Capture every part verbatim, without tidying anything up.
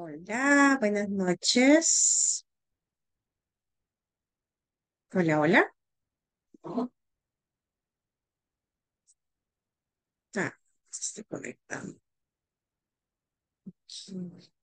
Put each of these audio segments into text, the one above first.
Hola, buenas noches. Hola, hola. Ah, se estoy conectando. Aquí.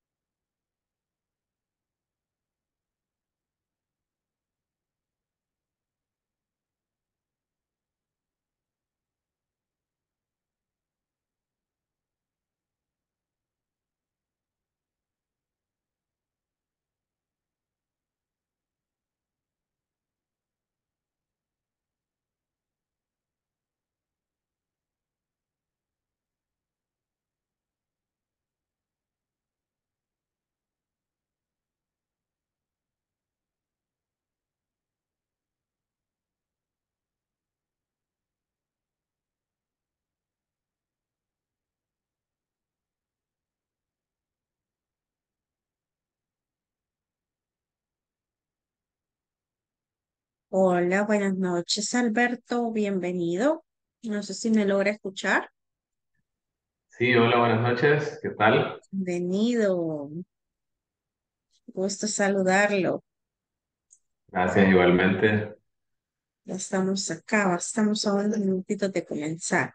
Hola, buenas noches, Alberto. Bienvenido. No sé si me logra escuchar. Sí, hola, buenas noches. ¿Qué tal? Bienvenido. Gusto saludarlo. Gracias igualmente. Ya estamos acá, estamos a unos minutitos de comenzar.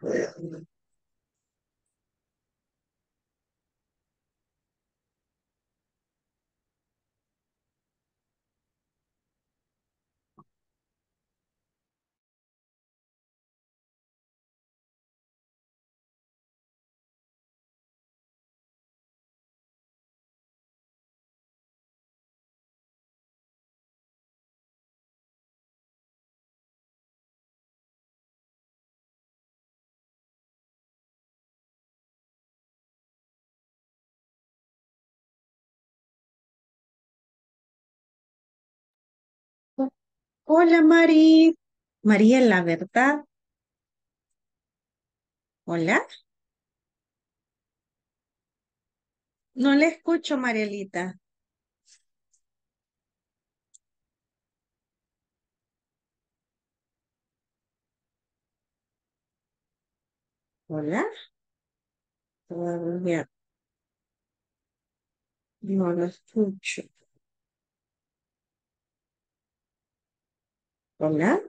Hola, Mari. María, la verdad. Hola. No le escucho, Marielita. Hola. Todavía no lo escucho. Hola.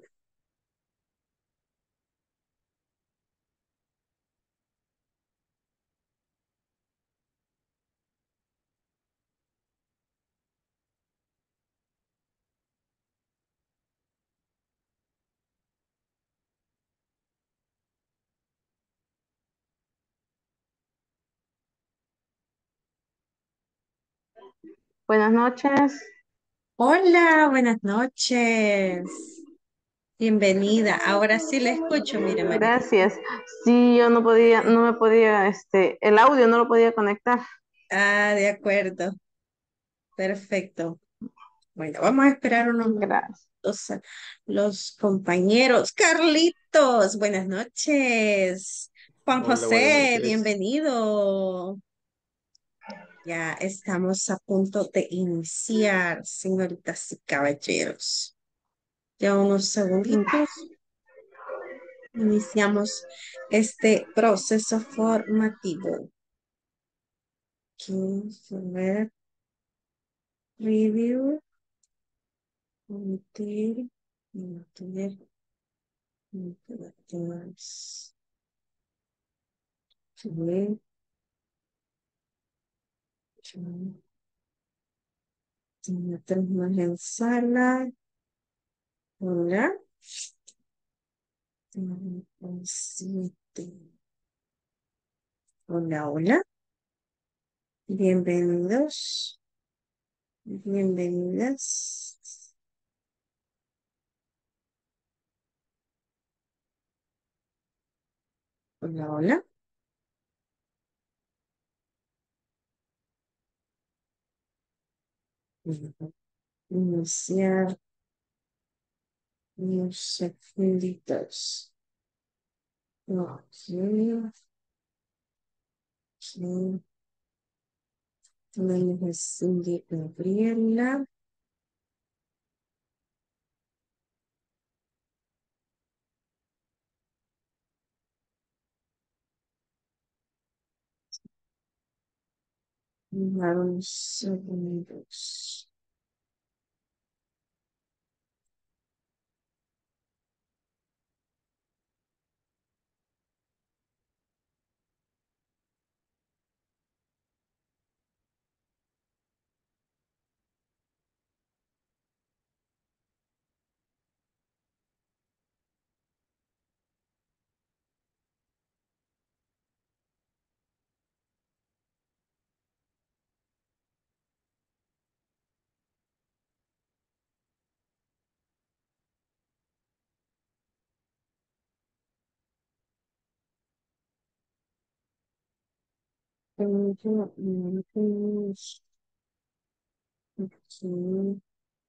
Buenas noches. Hola, buenas noches. Bienvenida. Ahora sí le escucho, mire, Marilita. Gracias. Sí, yo no podía, no me podía, este, el audio no lo podía conectar. Ah, de acuerdo. Perfecto. Bueno, vamos a esperar unos Gracias. minutos a los compañeros. Carlitos, buenas noches. Juan Hola, buenas José, noches. bienvenido. Ya estamos a punto de iniciar, señoritas y caballeros. Ya unos segunditos. Iniciamos este proceso formativo. Vamos a ver, review, omitir, mantener, mantener, subir, tenemos en sala, hola, siete, hola, hola, bienvenidos, bienvenidas, hola, hola, iniciar unos segunditos. Ok, ok. Tenemos a Cindy Gabriela. Unos segundos. Unos, aquí,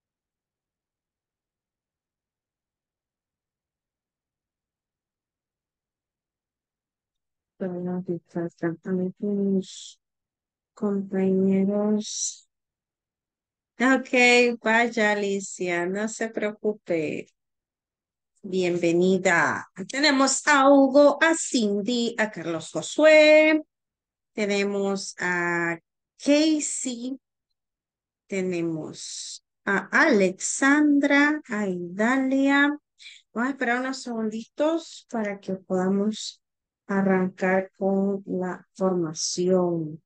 para faltan también unos compañeros. Ok, vaya Alicia, no se preocupe. Bienvenida. Tenemos a Hugo, a Cindy, a Carlos Josué, tenemos a Casey, tenemos a Alexandra, a Idalia. Vamos a esperar unos segunditos para que podamos arrancar con la formación.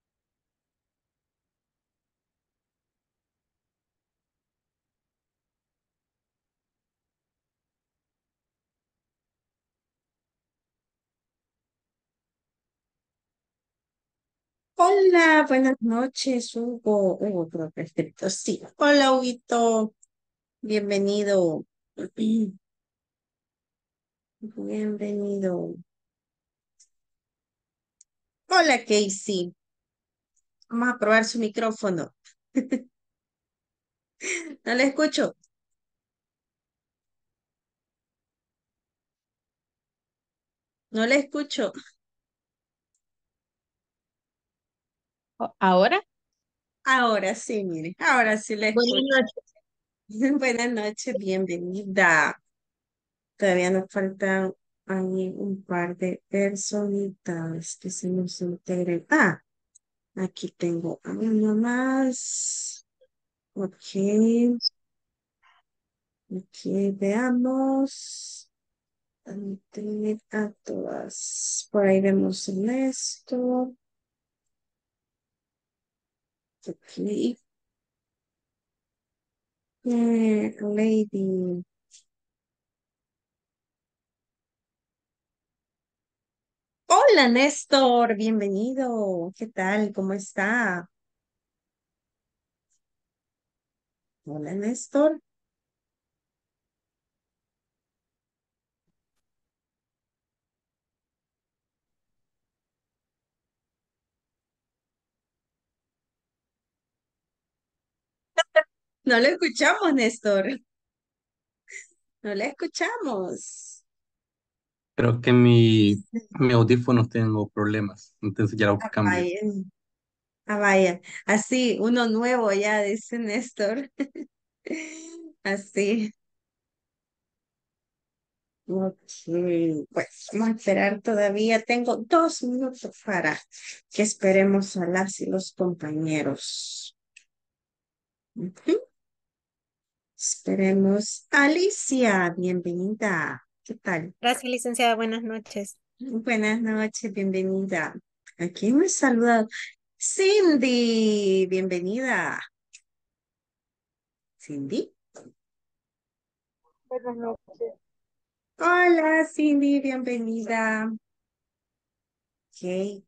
Hola, buenas noches, Hugo. Hugo, creo que escrito, sí. Hola, Huguito. Bienvenido. Bienvenido. Hola, Casey. Vamos a probar su micrófono. No le escucho. No le escucho. O- ¿Ahora? Ahora sí, mire. Ahora sí le Buenas escucho. noches. Buenas noches, bienvenida. Todavía nos faltan ahí un par de personitas que se nos integren. Ah, aquí tengo a una más. Ok, ok, veamos. Mantener a todas. Por ahí vemos en esto. Ok. Eh, Lady. Hola, Néstor. Bienvenido. ¿Qué tal? ¿Cómo está? Hola, Néstor. No le escuchamos, Néstor. No le escuchamos. Creo que mi, mi audífonos tengo problemas, entonces ya lo Ah, cambio. vaya. Ah, vaya. Así, uno nuevo ya, dice Néstor. Así. Ok, pues vamos a esperar todavía. Tengo dos minutos para que esperemos a las y los compañeros. Ujú. Esperemos. Alicia, bienvenida. ¿Qué tal? Gracias, licenciada. Buenas noches. Buenas noches, bienvenida. Aquí me saluda Cindy, bienvenida. Cindy. Buenas noches. Hola, Cindy, bienvenida. Ok,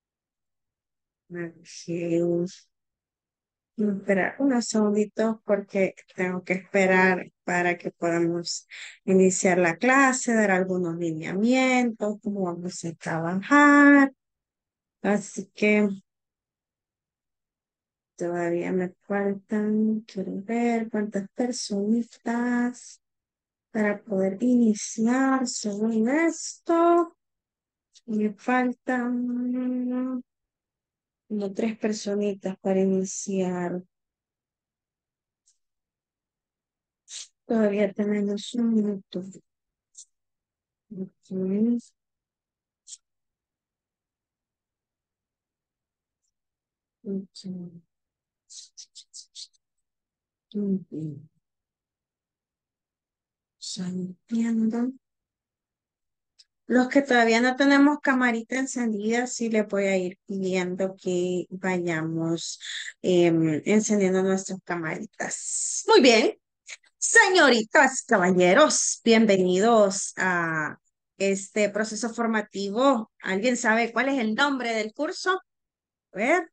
ok. Esperar unos segunditos porque tengo que esperar para que podamos iniciar la clase, dar algunos lineamientos, cómo vamos a trabajar. Así que todavía me faltan, quiero ver cuántas personitas para poder iniciar. Según esto, me faltan como tres personitas para iniciar. Todavía tenemos un minuto. Ok. Ok. Ujú. Ya entiendo. Los que todavía no tenemos camarita encendida, sí les voy a ir pidiendo que vayamos em, encendiendo nuestras camaritas. Muy bien, señoritas, caballeros, bienvenidos a este proceso formativo. ¿Alguien sabe cuál es el nombre del curso? A ver,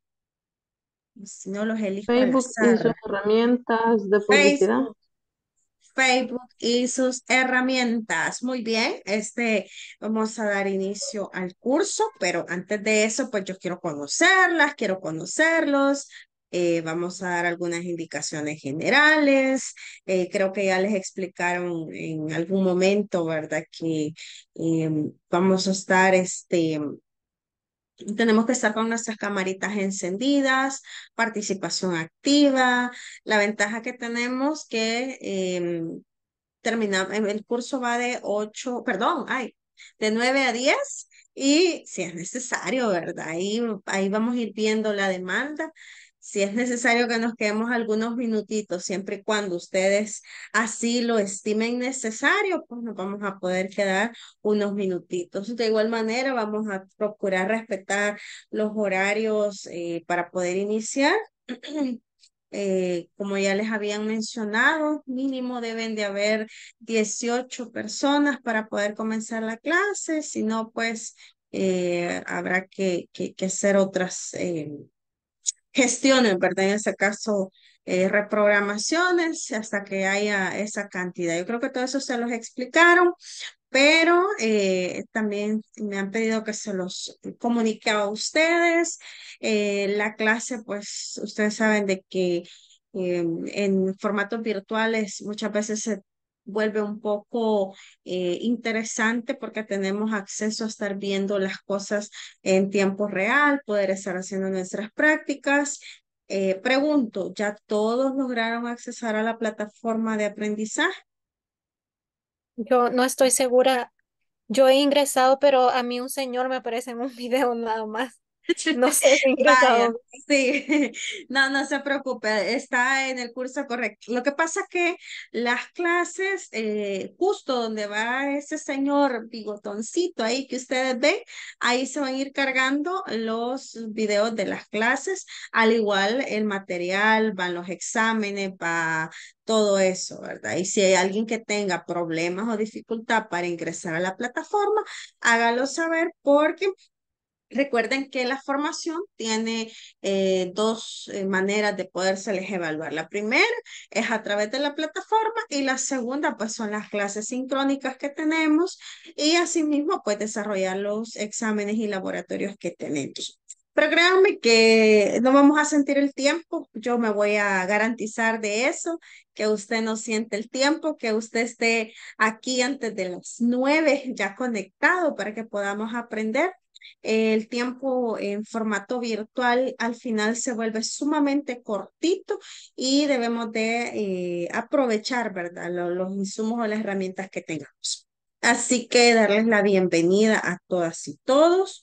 si no los elijo al Facebook y sus azar. herramientas de publicidad. Facebook. Facebook y sus herramientas. Muy bien, este, vamos a dar inicio al curso, pero antes de eso, pues yo quiero conocerlas, quiero conocerlos. Eh, vamos a dar algunas indicaciones generales. Eh, creo que ya les explicaron en algún momento, ¿verdad? Que eh, vamos a estar, este, tenemos que estar con nuestras camaritas encendidas, participación activa. La ventaja que tenemos que em, termina, el curso va de ocho, perdón, ay, de nueve a diez y si es necesario, ¿verdad? Ahí, ahí vamos a ir viendo la demanda. Si es necesario que nos quedemos algunos minutitos, siempre y cuando ustedes así lo estimen necesario, pues nos vamos a poder quedar unos minutitos. De igual manera, vamos a procurar respetar los horarios eh, para poder iniciar. Eh, como ya les habían mencionado, mínimo deben de haber dieciocho personas para poder comenzar la clase, si no, pues eh, habrá que, que, que hacer otras eh, gestiones, ¿verdad? En ese caso, eh, reprogramaciones hasta que haya esa cantidad. Yo creo que todo eso se los explicaron, pero eh, también me han pedido que se los comunique a ustedes. Eh, la clase, pues ustedes saben de que eh, en formatos virtuales muchas veces se vuelve un poco eh, interesante porque tenemos acceso a estar viendo las cosas en tiempo real, poder estar haciendo nuestras prácticas. Eh, pregunto, ¿ya todos lograron accesar a la plataforma de aprendizaje? Yo no estoy segura. Yo he ingresado, pero a mí un señor me aparece en un video nada más. No sé si he Vaya, ingresado. sí, no, no se preocupe, está en el curso correcto. Lo que pasa que las clases, eh, justo donde va ese señor bigotoncito ahí que ustedes ven, ahí se van a ir cargando los videos de las clases, al igual el material, van los exámenes, va todo eso, ¿verdad? Y si hay alguien que tenga problemas o dificultad para ingresar a la plataforma, hágalo saber porque recuerden que la formación tiene eh, dos eh, maneras de podérseles evaluar. La primera es a través de la plataforma y la segunda pues son las clases sincrónicas que tenemos y asimismo pues desarrollar los exámenes y laboratorios que tenemos. Pero créanme que no vamos a sentir el tiempo. Yo me voy a garantizar de eso, que usted no siente el tiempo, que usted esté aquí antes de las nueve ya conectado para que podamos aprender. El tiempo en formato virtual al final se vuelve sumamente cortito y debemos de eh, aprovechar, ¿verdad? Lo- Los, insumos o las herramientas que tengamos. Así que darles la bienvenida a todas y todos.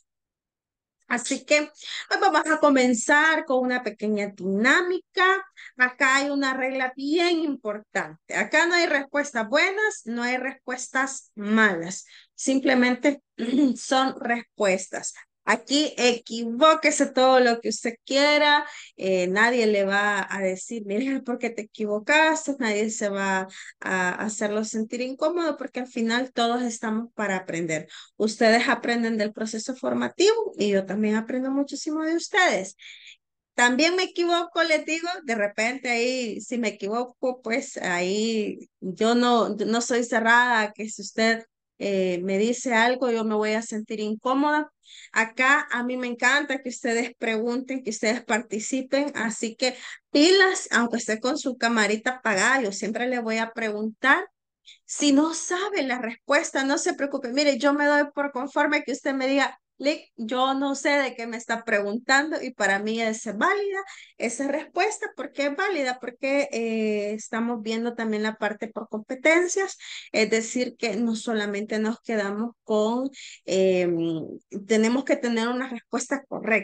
Así que hoy vamos a comenzar con una pequeña dinámica. Acá hay una regla bien importante. Acá no hay respuestas buenas, no hay respuestas malas. Simplemente son respuestas. Aquí equivóquese todo lo que usted quiera. Eh, nadie le va a decir, mira, ¿por qué te equivocaste? Nadie se va a hacerlo sentir incómodo porque al final todos estamos para aprender. Ustedes aprenden del proceso formativo y yo también aprendo muchísimo de ustedes. También me equivoco, les digo, de repente ahí, si me equivoco, pues ahí yo no, no soy cerrada a que si usted eh, me dice algo, yo me voy a sentir incómoda. Acá a mí me encanta que ustedes pregunten, que ustedes participen, así que pilas, aunque esté con su camarita apagada, yo siempre le voy a preguntar si no sabe la respuesta, no se preocupe. Mire, yo me doy por conforme que usted me diga, Lick, yo no sé de qué me está preguntando y para mí es válida esa respuesta. ¿Por qué es válida? Porque eh, estamos viendo también la parte por competencias, es decir, que no solamente nos quedamos con, eh, tenemos que tener una respuesta correcta.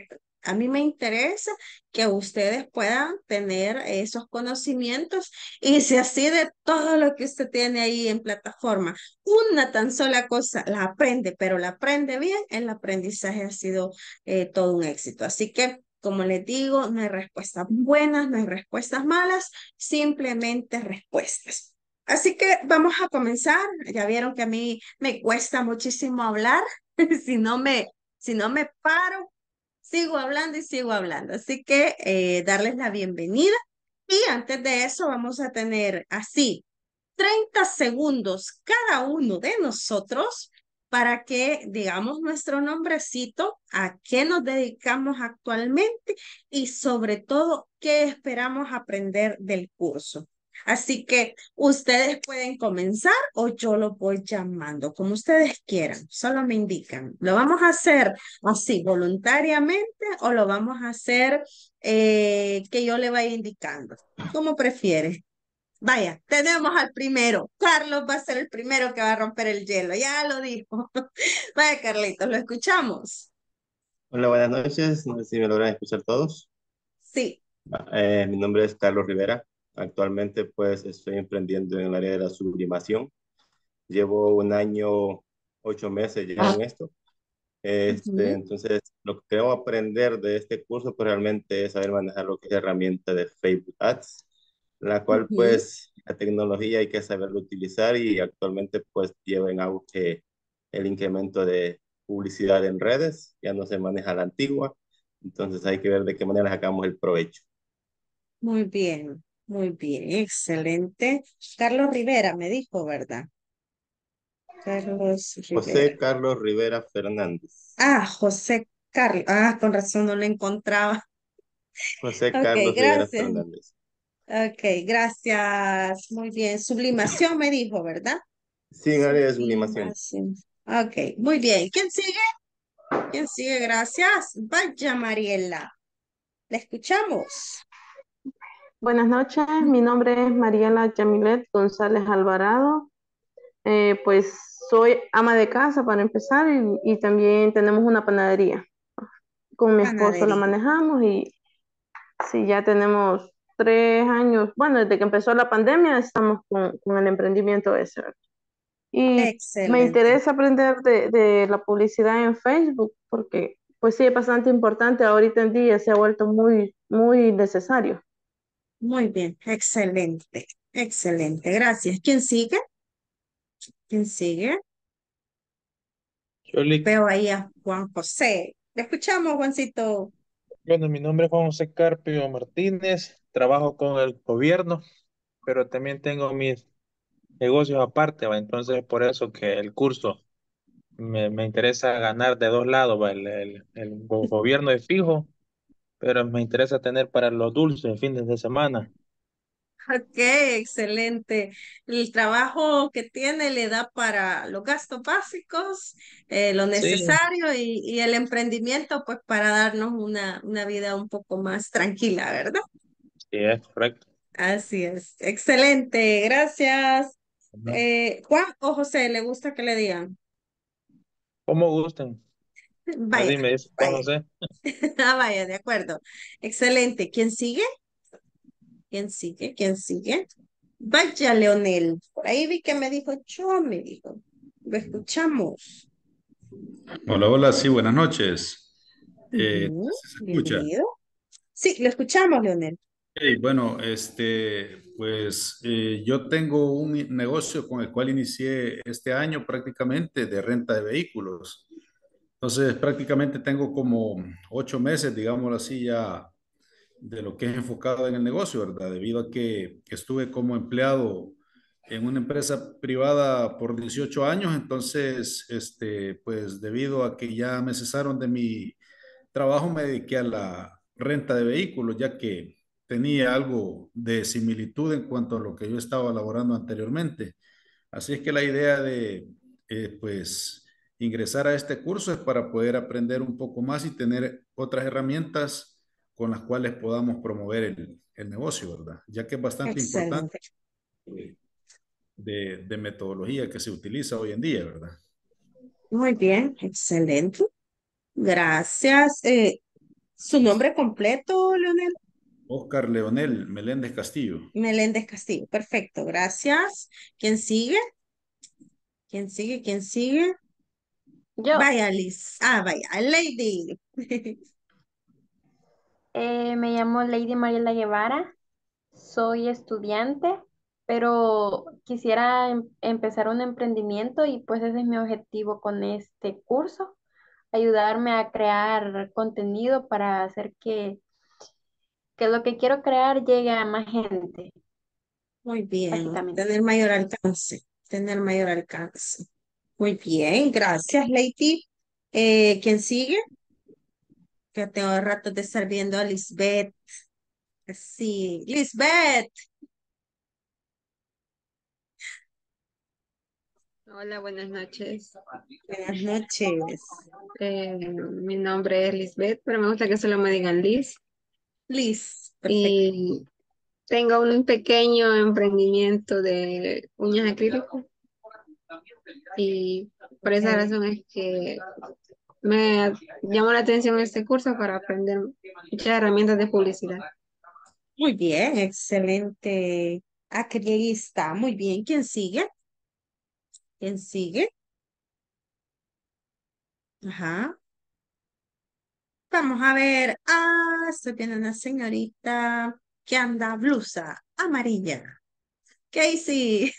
A mí me interesa que ustedes puedan tener esos conocimientos y si así de todo lo que usted tiene ahí en plataforma, una tan sola cosa la aprende, pero la aprende bien, el aprendizaje ha sido eh, todo un éxito. Así que, como les digo, no hay respuestas buenas, no hay respuestas malas, simplemente respuestas. Así que vamos a comenzar. Ya vieron que a mí me cuesta muchísimo hablar. Si no me, si no me paro, sigo hablando y sigo hablando. Así que eh, darles la bienvenida. Y antes de eso vamos a tener así treinta segundos cada uno de nosotros para que digamos nuestro nombrecito, a qué nos dedicamos actualmente y sobre todo qué esperamos aprender del curso. Así que ustedes pueden comenzar o yo lo voy llamando, como ustedes quieran, solo me indican. ¿Lo vamos a hacer así voluntariamente o lo vamos a hacer eh, que yo le vaya indicando? ¿Cómo prefiere? Vaya, tenemos al primero. Carlos va a ser el primero que va a romper el hielo, ya lo dijo. Vaya, Carlitos, ¿lo escuchamos? Hola, buenas noches. No sé si me logran escuchar todos. Sí. Eh, mi nombre es Carlos Rivera. Actualmente, pues, estoy emprendiendo en el área de la sublimación. Llevo un año, ocho meses ya en esto. Este, Ujú, entonces, lo que quiero aprender de este curso, pues, realmente es saber manejar lo que es la herramienta de Facebook Ads, la cual, ujú. pues, la tecnología hay que saberlo utilizar y actualmente, pues, lleva en auge el incremento de publicidad en redes. Ya no se maneja la antigua. Entonces, hay que ver de qué manera sacamos el provecho. Muy bien, muy bien, excelente. Carlos Rivera me dijo, ¿verdad? Carlos Rivera. José Carlos Rivera Fernández. Ah, José Carlos. Ah, con razón no lo encontraba. José Ok, Carlos Rivera gracias. Fernández. Ok, gracias. Muy bien. Sublimación me dijo, ¿verdad? Sin área de sublimación. Sublimación. Ok, muy bien. ¿Quién sigue? ¿Quién sigue? Gracias. Vaya, Mariela. La escuchamos. Buenas noches, mi nombre es Mariela Yamilet González Alvarado. Eh, pues soy ama de casa para empezar y, y también tenemos una panadería. Con mi esposo la Panadería. manejamos y sí, ya tenemos tres años. Bueno, desde que empezó la pandemia estamos con, con el emprendimiento ese, ¿verdad? Y me Excelente. interesa aprender de, de la publicidad en Facebook porque pues sí es bastante importante ahorita en día, se ha vuelto muy, muy necesario. Muy bien. Excelente. Excelente. Gracias. ¿Quién sigue? ¿Quién sigue? Yo le- Veo ahí a Juan José. Le escuchamos, Juancito. bueno, mi nombre es Juan José Carpio Martínez, trabajo con el gobierno, pero también tengo mis negocios aparte, ¿va? Entonces por eso que el curso me, me interesa ganar de dos lados, ¿va? El, el- el go- gobierno es fijo, pero me interesa tener para los dulces fines de semana. Ok, excelente. El trabajo que tiene le da para los gastos básicos, eh, lo Sí, necesario y, y el emprendimiento, pues para darnos una, una vida un poco más tranquila, ¿verdad? sí, es correcto. Así es. Excelente, gracias. Ujú. Eh, Juan o José, ¿le gusta que le digan? Como gusten. Vaya, Así me dice Juan vaya. José. Ah, vaya, de acuerdo. Excelente. ¿Quién sigue? ¿Quién sigue? ¿Quién sigue? Vaya, Leonel. Por ahí vi que me dijo, yo me dijo. Lo escuchamos. Hola, hola, sí, buenas noches. Eh, Ujú, ¿se escucha? bienvenido. Sí, lo escuchamos, Leonel. Hey, bueno, este, pues eh, yo tengo un negocio con el cual inicié este año prácticamente de renta de vehículos. Entonces, prácticamente tengo como ocho meses, digámoslo así, ya de lo que es enfocado en el negocio, ¿verdad? Debido a que estuve como empleado en una empresa privada por dieciocho años, entonces, este, pues debido a que ya me cesaron de mi trabajo, me dediqué a la renta de vehículos, ya que tenía algo de similitud en cuanto a lo que yo estaba elaborando anteriormente. Así es que la idea de, eh, pues, ingresar a este curso es para poder aprender un poco más y tener otras herramientas con las cuales podamos promover el, el negocio, ¿verdad? Ya que es bastante importante Excelente. eh, de, de metodología que se utiliza hoy en día, ¿verdad? Muy bien, excelente. Gracias. Eh, Su nombre completo, Leonel. Oscar Leonel Meléndez Castillo. Meléndez Castillo. Perfecto, gracias. ¿Quién sigue? ¿Quién sigue? ¿Quién sigue? Yo Vaya, Liz. Ah, vaya, Lady. eh, me llamo Lady Mariela Guevara, soy estudiante, pero quisiera em- empezar un emprendimiento y pues ese es mi objetivo con este curso, ayudarme a crear contenido para hacer que, que lo que quiero crear llegue a más gente, Muy bien, básicamente. tener mayor alcance, tener mayor alcance. Muy bien, gracias, Lady. Eh, ¿quién sigue? Que tengo rato de estar viendo a Lisbeth. Sí, Lisbeth. Hola, buenas noches. Buenas noches. Eh, mi nombre es Lisbeth, pero me gusta que solo me digan Liz. Liz, perfecto. Y tengo un pequeño emprendimiento de uñas acrílicas. Y por esa Eh, razón es que me llamó la atención este curso para aprender muchas herramientas de publicidad. Muy bien, excelente. Acrilista, muy bien. ¿Quién sigue? ¿Quién sigue? Ajá. Vamos a ver. Ah, estoy viendo una señorita que anda blusa amarilla. Casey.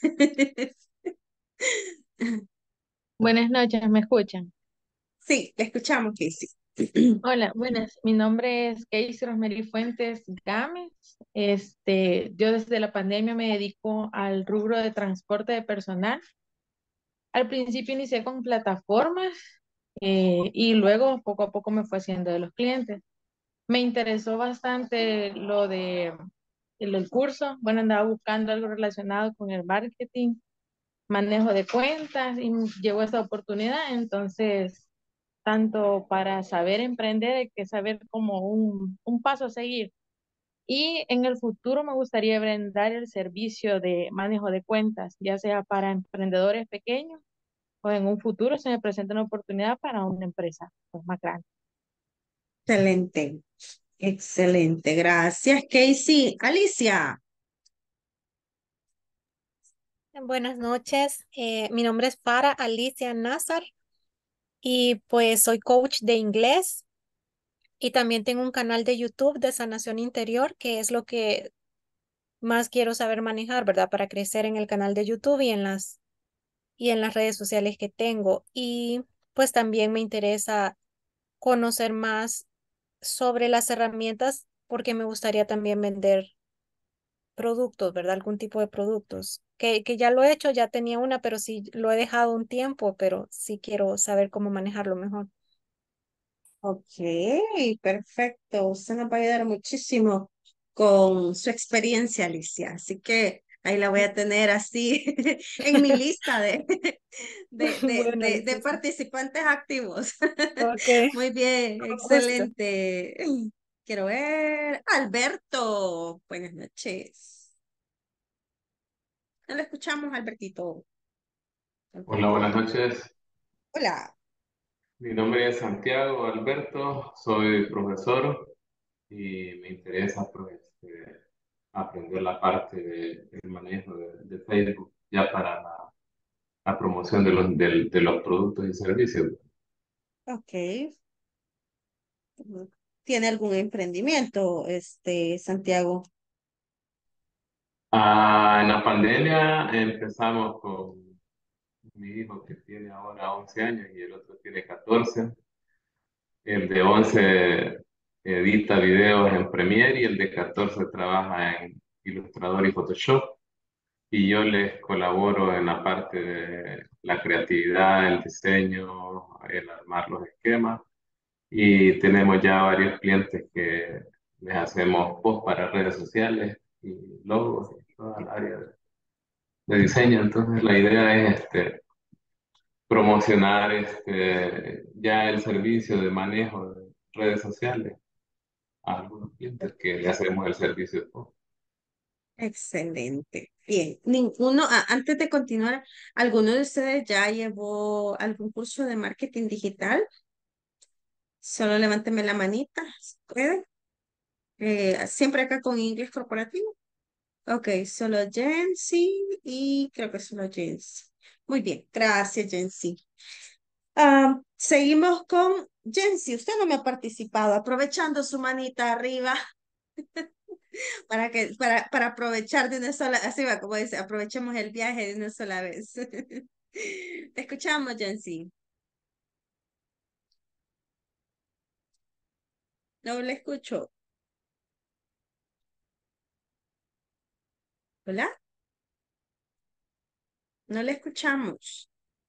Buenas noches, ¿me escuchan? Sí, te escuchamos, Casey. Hola, buenas. Mi nombre es Casey Rosemary Fuentes Gámez. Este, yo desde la pandemia me dedico al rubro de transporte de personal. Al principio inicié con plataformas eh, y luego poco a poco me fue haciendo de los clientes. Me interesó bastante lo de el del curso. Bueno, andaba buscando algo relacionado con el marketing, manejo de cuentas y llegó esta oportunidad. Entonces, tanto para saber emprender, hay que saber como un, un paso a seguir. Y en el futuro me gustaría brindar el servicio de manejo de cuentas, ya sea para emprendedores pequeños o en un futuro se me presenta una oportunidad para una empresa pues, más grande. Excelente, excelente. Gracias, Casey. Alicia. Buenas noches. Eh, mi nombre es Farah Alicia Nazar y pues soy coach de inglés y también tengo un canal de YouTube de sanación interior, que es lo que más quiero saber manejar, ¿verdad? Para crecer en el canal de YouTube y en las y en las redes sociales que tengo. Y pues también me interesa conocer más sobre las herramientas porque me gustaría también vender productos, ¿verdad? Algún tipo de productos. Que, que ya lo he hecho, ya tenía una, pero sí lo he dejado un tiempo, pero sí quiero saber cómo manejarlo mejor. Ok, perfecto. Usted nos va a ayudar muchísimo con su experiencia, Alicia. Así que ahí la voy a tener así en mi lista de, de, de, Bueno, de, de Alicia, sí. participantes activos. Ok, Muy bien, con gusto. excelente. Quiero ver. Alberto, buenas noches. No lo escuchamos, Albertito. Hola, Alberto. buenas noches. Hola. Mi nombre es Santiago Alberto, soy profesor y me interesa pues, este, aprender la parte de- del manejo de, de Facebook ya para la, la promoción de los, del- de los productos y servicios. Ok. ¿Tiene algún emprendimiento, este, Santiago? Ah, en la pandemia empezamos con mi hijo que tiene ahora once años y el otro tiene catorce. El de once edita videos en Premiere y el de catorce trabaja en Illustrator y Photoshop. Y yo les colaboro en la parte de la creatividad, el diseño, el armar los esquemas. Y tenemos ya varios clientes que les hacemos post para redes sociales y logos y toda el área de, de diseño. Entonces la idea es este, promocionar este, ya el servicio de manejo de redes sociales a algunos clientes que le hacemos el servicio de post. Excelente. Bien. Ninguno, a- antes de continuar, ¿alguno de ustedes ya llevó algún curso de marketing digital? Solo levánteme la manita, ¿puede? Eh, siempre acá con inglés corporativo. Ok, solo Jency y creo que solo Jency. Muy bien, gracias Jency. Ah, seguimos con Jency. Usted no me ha participado, aprovechando su manita arriba para que para, para aprovechar de una sola, así va, como dice, aprovechemos el viaje de una sola vez. Te escuchamos, Jency. No le escucho. ¿Hola? No le escuchamos.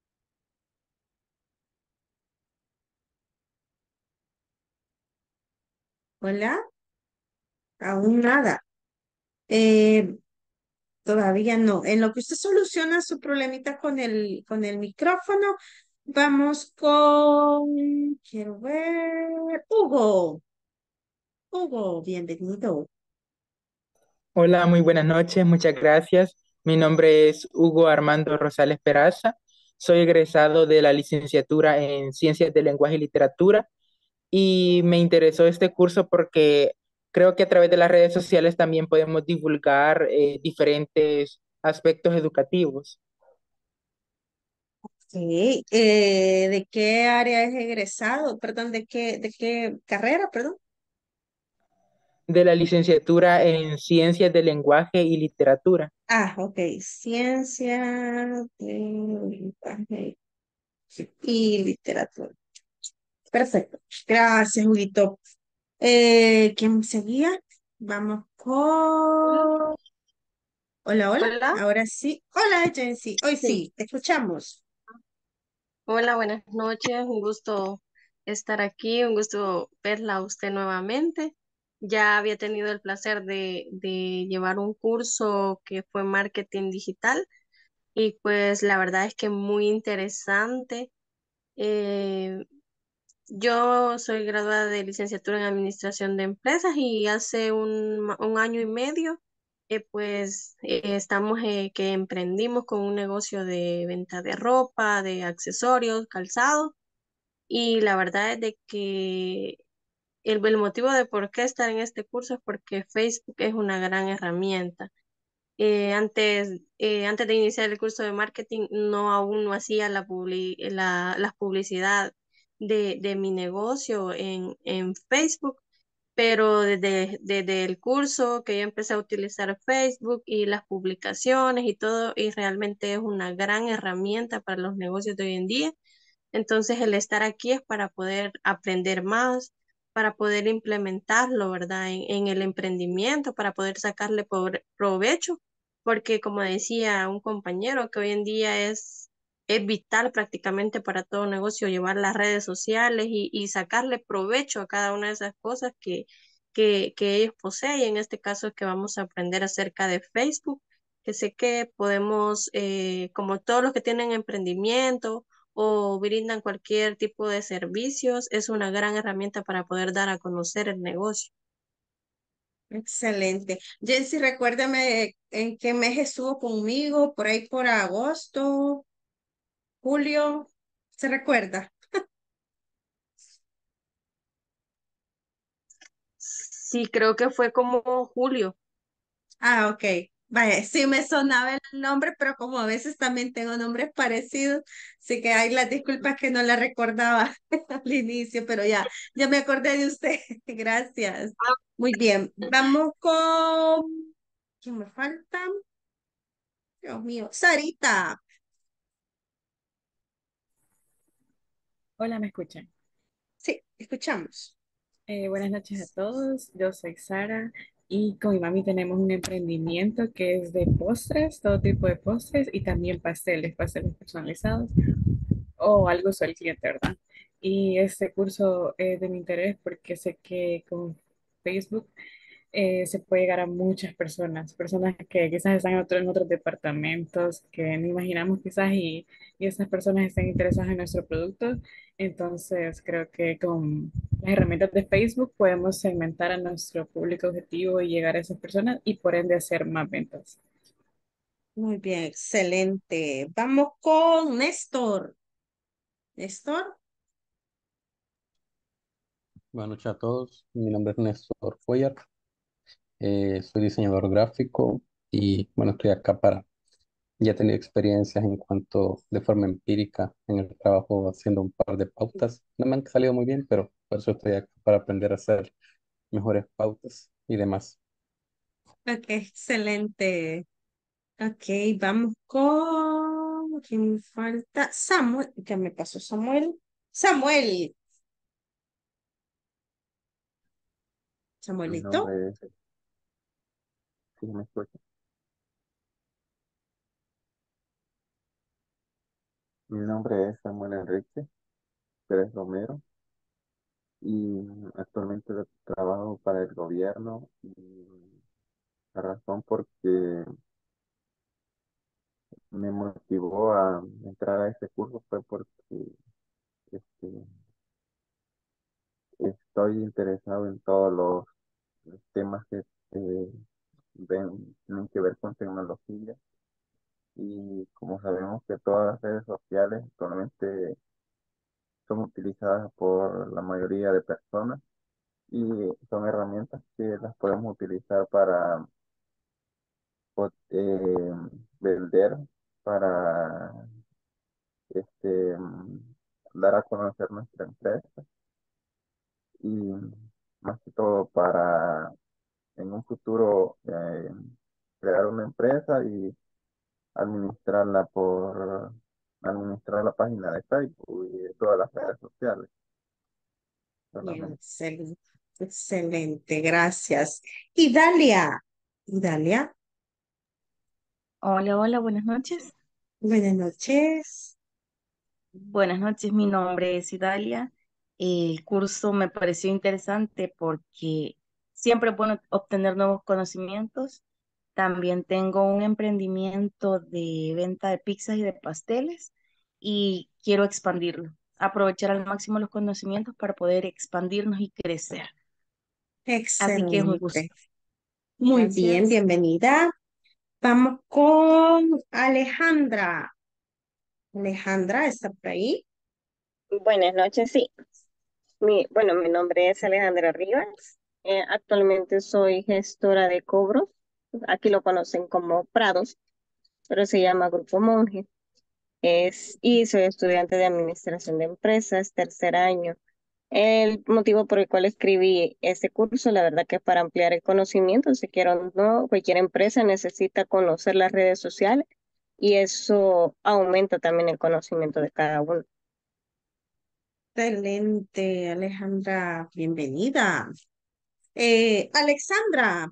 ¿Hola? Aún nada. Eh, Todavía no. En lo que usted soluciona su problemita con el, con el micrófono, vamos con, quiero ver, Hugo. Hugo, bienvenido. Hola, muy buenas noches, muchas gracias. Mi nombre es Hugo Armando Rosales Peraza. Soy egresado de la licenciatura en Ciencias del Lenguaje y Literatura y me interesó este curso porque creo que a través de las redes sociales también podemos divulgar eh, diferentes aspectos educativos. Sí, eh, ¿de qué área es egresado? Perdón, ¿de qué, de qué carrera? Perdón. De la licenciatura en Ciencias del Lenguaje y Literatura. Ah, ok. Ciencia de lenguaje y literatura. Perfecto. Gracias, Huguito. Eh, ¿quién seguía? Vamos Hola. con... Hola, hola. Hola. Ahora sí. Hola, Jency. Hoy Sí. sí, te escuchamos. Hola, buenas noches. Un gusto estar aquí, un gusto verla a usted nuevamente. Ya había tenido el placer de, de llevar un curso que fue marketing digital y pues la verdad es que muy interesante. Eh, yo soy graduada de licenciatura en Administración de Empresas y hace un, ma- un año y medio, eh, pues eh, estamos eh, que emprendimos con un negocio de venta de ropa, de accesorios, calzado y la verdad es de que el, el motivo de por qué estar en este curso es porque Facebook es una gran herramienta. Eh, antes, eh, antes de iniciar el curso de marketing, no aún no hacía la, publi- la, la publicidad de, de mi negocio en, en Facebook, pero desde, desde el curso que yo empecé a utilizar Facebook y las publicaciones y todo, y realmente es una gran herramienta para los negocios de hoy en día. Entonces, el estar aquí es para poder aprender más, para poder implementarlo, ¿verdad? En, en el emprendimiento, para poder sacarle por- provecho, porque como decía un compañero, que hoy en día es, es vital prácticamente para todo negocio llevar las redes sociales y, y sacarle provecho a cada una de esas cosas que, que, que ellos poseen. Y en este caso es que vamos a aprender acerca de Facebook, que sé que podemos, eh, como todos los que tienen emprendimiento, o brindan cualquier tipo de servicios, es una gran herramienta para poder dar a conocer el negocio. Excelente. Jency, recuérdame en qué mes estuvo conmigo, por ahí por agosto, julio. ¿Se recuerda? Sí, creo que fue como julio. Ah, ok. Vaya, sí me sonaba el nombre, pero como a veces también tengo nombres parecidos, así que hay las disculpas que no la recordaba al inicio, pero ya, ya me acordé de usted. Gracias. Muy bien, vamos con... ¿Quién me falta? Dios mío, Sarita. Hola, ¿me escuchan? Sí, escuchamos. Eh, buenas noches a todos. Yo soy Sara y con mi mami tenemos un emprendimiento que es de postres, todo tipo de postres y también pasteles, pasteles personalizados o algo usa el cliente, ¿verdad? Y este curso es de mi interés porque sé que con Facebook eh, se puede llegar a muchas personas, personas que quizás están en, otro- en otros departamentos que no imaginamos quizás y, y esas personas están interesadas en nuestro producto. Entonces creo que con las herramientas de Facebook podemos segmentar a nuestro público objetivo y llegar a esas personas y por ende hacer más ventas. Muy bien, excelente. Vamos con Néstor. Néstor. Buenas noches a todos. Mi nombre es Néstor Cuellar. Eh, soy diseñador gráfico y bueno, estoy acá para ya tener experiencias en cuanto de forma empírica en el trabajo haciendo un par de pautas. No me han salido muy bien, pero por eso estoy acá para aprender a hacer mejores pautas y demás. Ok, excelente. Ok, vamos con... ¿Quién me falta? Samuel. ¿Qué me pasó, Samuel? Samuel. Mi Samuelito. nombre es, sí, me escucha. Mi nombre es Samuel Enrique Pérez Romero y actualmente trabajo para el gobierno. Y la razón por que me motivó a entrar a este curso fue porque este, estoy interesado en todos los, los temas que eh, ven- tienen que ver con tecnología. Y como sabemos que todas las redes sociales actualmente son utilizadas por la mayoría de personas y son herramientas que las podemos utilizar para po- eh, vender, para este, mm, dar a conocer nuestra empresa y más que todo para en un futuro eh, crear una empresa y administrarla por administrar la página de Facebook y de todas las redes sociales Bien, solamente. excelente. Excelente, gracias. Y Dalia. Y Dalia, Hola, hola, buenas noches. buenas noches. Buenas noches, mi nombre es Idalia. El curso me pareció interesante porque siempre es bueno obtener nuevos conocimientos. También tengo un emprendimiento de venta de pizzas y de pasteles y quiero expandirlo, aprovechar al máximo los conocimientos para poder expandirnos y crecer. Así que es un gusto. Excelente. Muy bien, Gracias. bienvenida. Vamos con Alejandra. Alejandra, ¿está por ahí? Buenas noches, sí. Mi, bueno, mi nombre es Alejandra Rivas. Eh, actualmente soy gestora de cobros. Aquí lo conocen como Prados, pero se llama Grupo Monge. Es, y soy estudiante de Administración de Empresas, tercer año. El motivo por el cual escribí este curso, la verdad que es para ampliar el conocimiento, si quiero o no, cualquier empresa necesita conocer las redes sociales y eso aumenta también el conocimiento de cada uno. Excelente, Alejandra, bienvenida. Eh, Alexandra.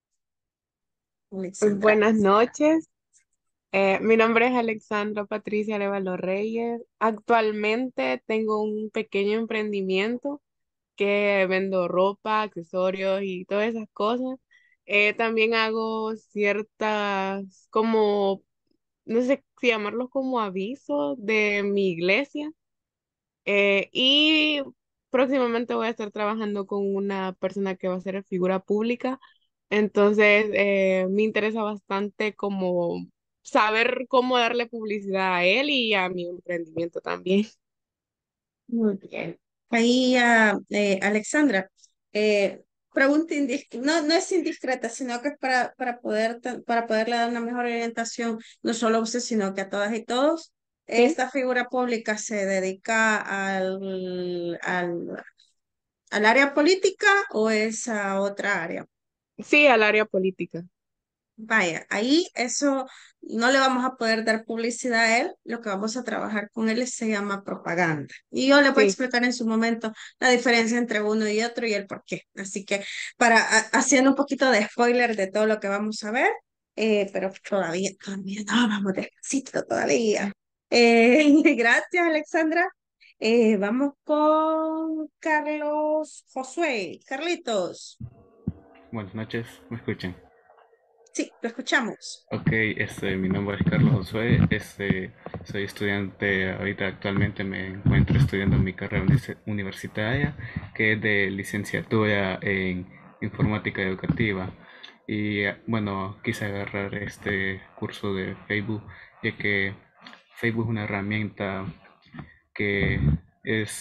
Alexandra. Buenas noches. Eh, mi nombre es Alexandra Patricia Arevalo Reyes. Actualmente tengo un pequeño emprendimiento que vendo ropa, accesorios y todas esas cosas. Eh, también hago ciertas, como, no sé si llamarlos como avisos de mi iglesia. Eh, y próximamente voy a estar trabajando con una persona que va a ser figura pública. Entonces, eh, me interesa bastante como saber cómo darle publicidad a él y a mi emprendimiento también. Muy bien. Ahí, ah, eh, Alexandra, eh, pregunta indis- no, no es indiscreta, sino que es para, para poder, te- para poderle dar una mejor orientación, no solo a usted, sino que a todas y todos. Sí, ¿Esta figura pública se dedica al, al, al área política o es a otra área? sí, al área política. Vaya, ahí eso no le vamos a poder dar publicidad a él, lo que vamos a trabajar con él se llama propaganda. Y yo le voy a Sí, explicar en su momento la diferencia entre uno y otro y el por qué. Así que para a- haciendo un poquito de spoiler de todo lo que vamos a ver, eh, pero todavía, todavía no, vamos despacito todavía. Eh, gracias, Alexandra. Eh, vamos con Carlos Josué. Carlitos, Buenas noches, ¿me escuchan? sí, lo escuchamos. Ok, este, mi nombre es Carlos Josué, este, soy estudiante, ahorita actualmente me encuentro estudiando mi carrera unice- universitaria, que es de licenciatura en informática educativa. Y eh, bueno, quise agarrar este curso de Facebook, ya que Facebook es una herramienta que es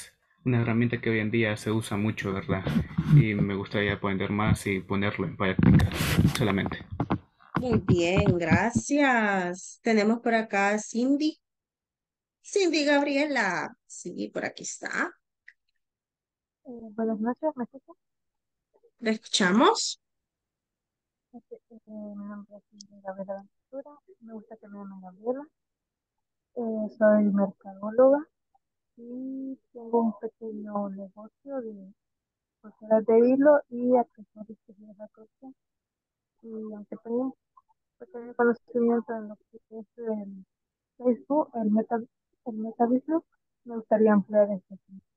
una herramienta que hoy en día se usa mucho, ¿verdad? Y me gustaría aprender más y ponerlo en práctica solamente. Muy bien, gracias. Tenemos por acá a Cindy. Cindy Gabriela. Sí, por aquí está. Eh, buenas noches, ¿me escuchan? ¿La escuchamos? Este, eh, mi nombre es Ingrid Gabriela Ventura, me gusta que me llamen Gabriela. Eh, soy mercadóloga y tengo un pequeño negocio de pulseras de hilo y accesorios tejidos a crochet. Y aunque tengo un pequeño conocimiento en lo que es el Facebook, el meta, el meta business, me gustaría ampliar este.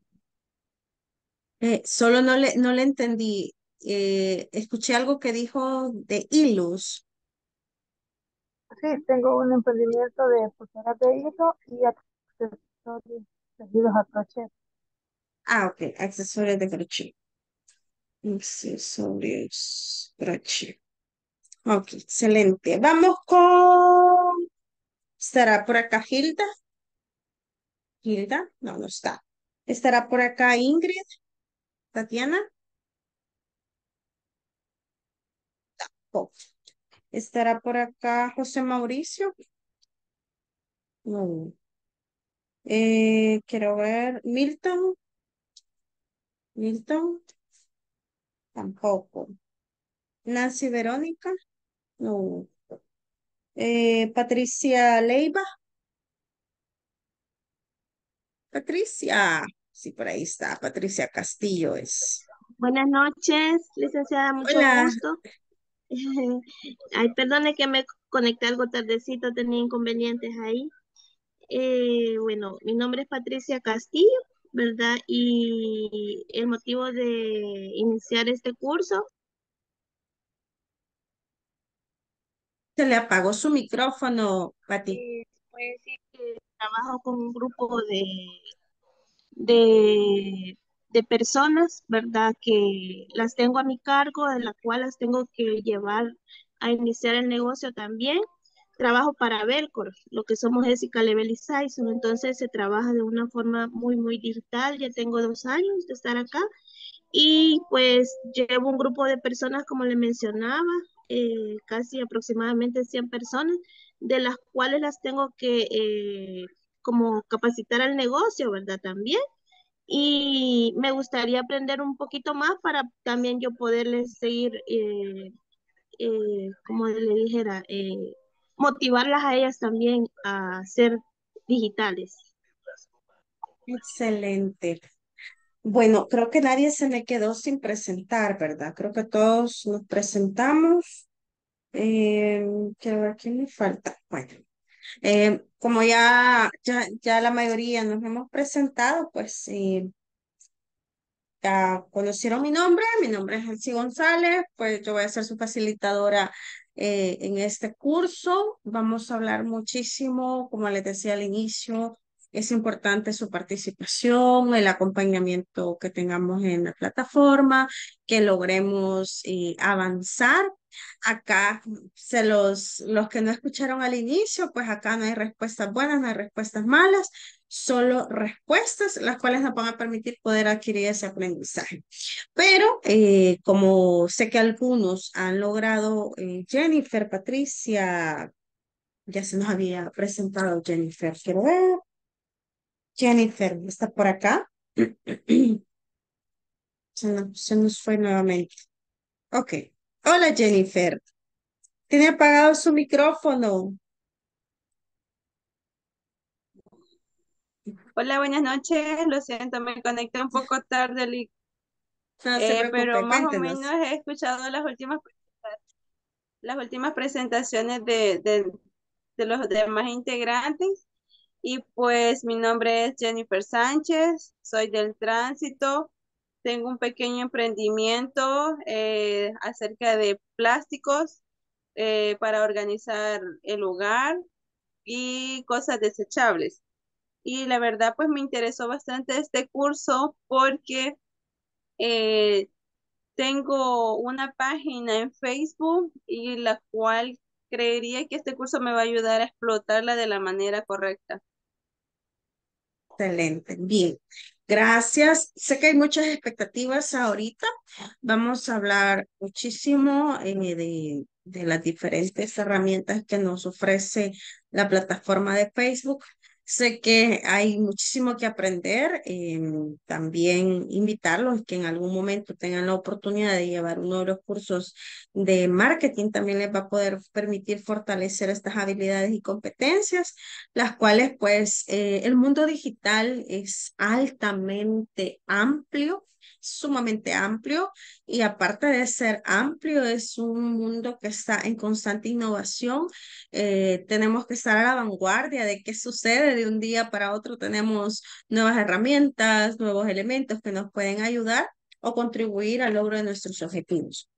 Eh, solo no le, no le entendí. Eh, escuché algo que dijo de Ilus. Sí, tengo un emprendimiento de pulseras de hilo y accesorios tejidos a crochet. Ah, ok, accesorios de crochet. Accesorios crochet. Ok, excelente. Vamos con... ¿Estará por acá Hilda? Hilda, no, no está. ¿Estará por acá Ingrid? ¿Tatiana? Oh. ¿Estará por acá José Mauricio? No. Eh, quiero ver. ¿Milton? ¿Milton? Tampoco. ¿Nancy Verónica? No. Eh, ¿Patricia Leiva? Patricia. Sí, por ahí está. Patricia Castillo es. Buenas noches, licenciada, mucho Hola. gusto. Ay, perdone que me conecté algo tardecito, tenía inconvenientes ahí. Eh, bueno, mi nombre es Patricia Castillo, ¿verdad? Y el motivo de iniciar este curso, Se le apagó su micrófono, Pati. eh, puede decir que trabajo con un grupo de de, de personas, ¿verdad? Que las tengo a mi cargo, de las cuales las tengo que llevar a iniciar el negocio también. Trabajo para Belcor, lo que somos Jessica Level y Saison, entonces se trabaja de una forma muy, muy digital. Ya tengo dos años de estar acá y pues llevo un grupo de personas, como le mencionaba, eh, casi aproximadamente cien personas, de las cuales las tengo que eh, como capacitar al negocio, ¿verdad? También y me gustaría aprender un poquito más para también yo poderles seguir, eh, eh, como le dijera, eh, motivarlas a ellas también a ser digitales. Excelente. Bueno, creo que nadie se me quedó sin presentar, ¿verdad? Creo que todos nos presentamos. Eh, quiero ver quién me falta. Bueno, eh, como ya, ya, ya la mayoría nos hemos presentado, pues eh, ya conocieron mi nombre. Mi nombre es Elsie González, pues yo voy a ser su facilitadora eh, en este curso. Vamos a hablar muchísimo, como les decía al inicio, es importante su participación, el acompañamiento que tengamos en la plataforma, que logremos eh, avanzar. Acá, se los, los que no escucharon al inicio, pues acá no hay respuestas buenas, no hay respuestas malas, solo respuestas las cuales nos van a permitir poder adquirir ese aprendizaje. Pero eh, como sé que algunos han logrado, eh, Jennifer, Patricia, ya se nos había presentado Jennifer, quiero ver. Jennifer, ¿está por acá? Se nos, se nos fue nuevamente. Ok. Hola Jennifer, tiene apagado su micrófono. Hola, buenas noches. Lo siento, me conecté un poco tarde, Li- No se eh, pero preocupe, más o menos cuéntenos. he escuchado las últimas, las últimas presentaciones de, de, de los demás integrantes. Y pues mi nombre es Jennifer Sánchez, soy del tránsito. Tengo un pequeño emprendimiento eh, acerca de plásticos eh, para organizar el hogar y cosas desechables. Y la verdad, pues me interesó bastante este curso porque eh, tengo una página en Facebook y la cual creería que este curso me va a ayudar a explotarla de la manera correcta. Excelente, bien. Gracias. Sé que hay muchas expectativas ahorita. Vamos a hablar muchísimo eh, de, de las diferentes herramientas que nos ofrece la plataforma de Facebook. Sé que hay muchísimo que aprender. Eh, también invitarlos que en algún momento tengan la oportunidad de llevar uno de los cursos de marketing. También les va a poder permitir fortalecer estas habilidades y competencias, las cuales pues eh, el mundo digital es altamente amplio, sumamente amplio, y aparte de ser amplio, es un mundo que está en constante innovación. Eh, tenemos que estar a la vanguardia de qué sucede de un día para otro. Tenemos nuevas herramientas, nuevos elementos que nos pueden ayudar o contribuir al logro de nuestros objetivos.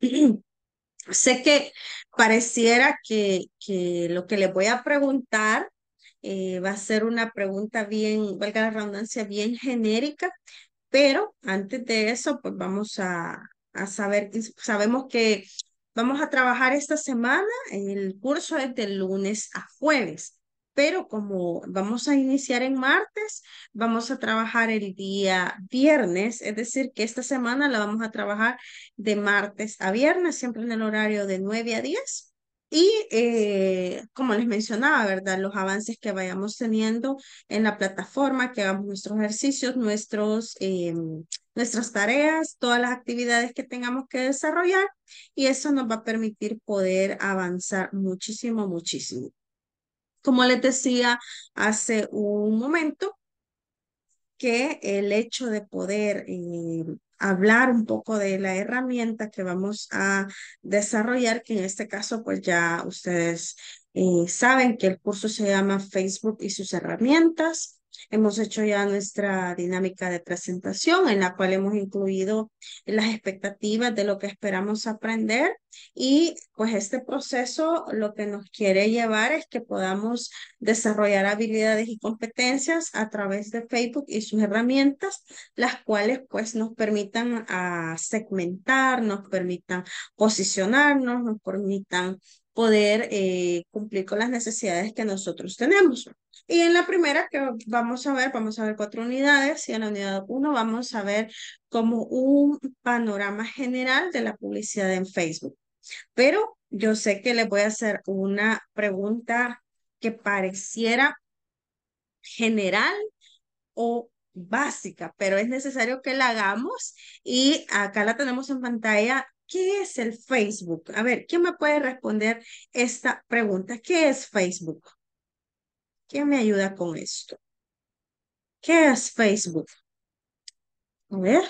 Sé que pareciera que, que lo que les voy a preguntar eh, va a ser una pregunta bien, valga la redundancia, bien genérica, pero antes de eso, pues vamos a, a saber, sabemos que vamos a trabajar esta semana, el curso es de lunes a jueves, pero como vamos a iniciar en martes, vamos a trabajar el día viernes, es decir, que esta semana la vamos a trabajar de martes a viernes, siempre en el horario de nueve a diez. Y eh, como les mencionaba, ¿verdad? Los avances que vayamos teniendo en la plataforma, que hagamos nuestros ejercicios, nuestros, eh, nuestras tareas, todas las actividades que tengamos que desarrollar, y eso nos va a permitir poder avanzar muchísimo, muchísimo. Como les decía hace un momento, que el hecho de poder eh, hablar un poco de la herramienta que vamos a desarrollar, que en este caso pues ya ustedes eh, saben que el curso se llama Facebook y sus herramientas. Hemos hecho ya nuestra dinámica de presentación en la cual hemos incluido las expectativas de lo que esperamos aprender, y pues este proceso lo que nos quiere llevar es que podamos desarrollar habilidades y competencias a través de Facebook y sus herramientas, las cuales pues nos permitan a segmentar, nos permitan posicionarnos, nos permitan poder eh, cumplir con las necesidades que nosotros tenemos. Y en la primera que vamos a ver, vamos a ver cuatro unidades, y en la unidad uno vamos a ver como un panorama general de la publicidad en Facebook. Pero yo sé que les voy a hacer una pregunta que pareciera general o básica, pero es necesario que la hagamos, y acá la tenemos en pantalla. ¿Qué es el Facebook? A ver, ¿quién me puede responder esta pregunta? ¿Qué es Facebook? ¿Quién me ayuda con esto? ¿Qué es Facebook? A ver.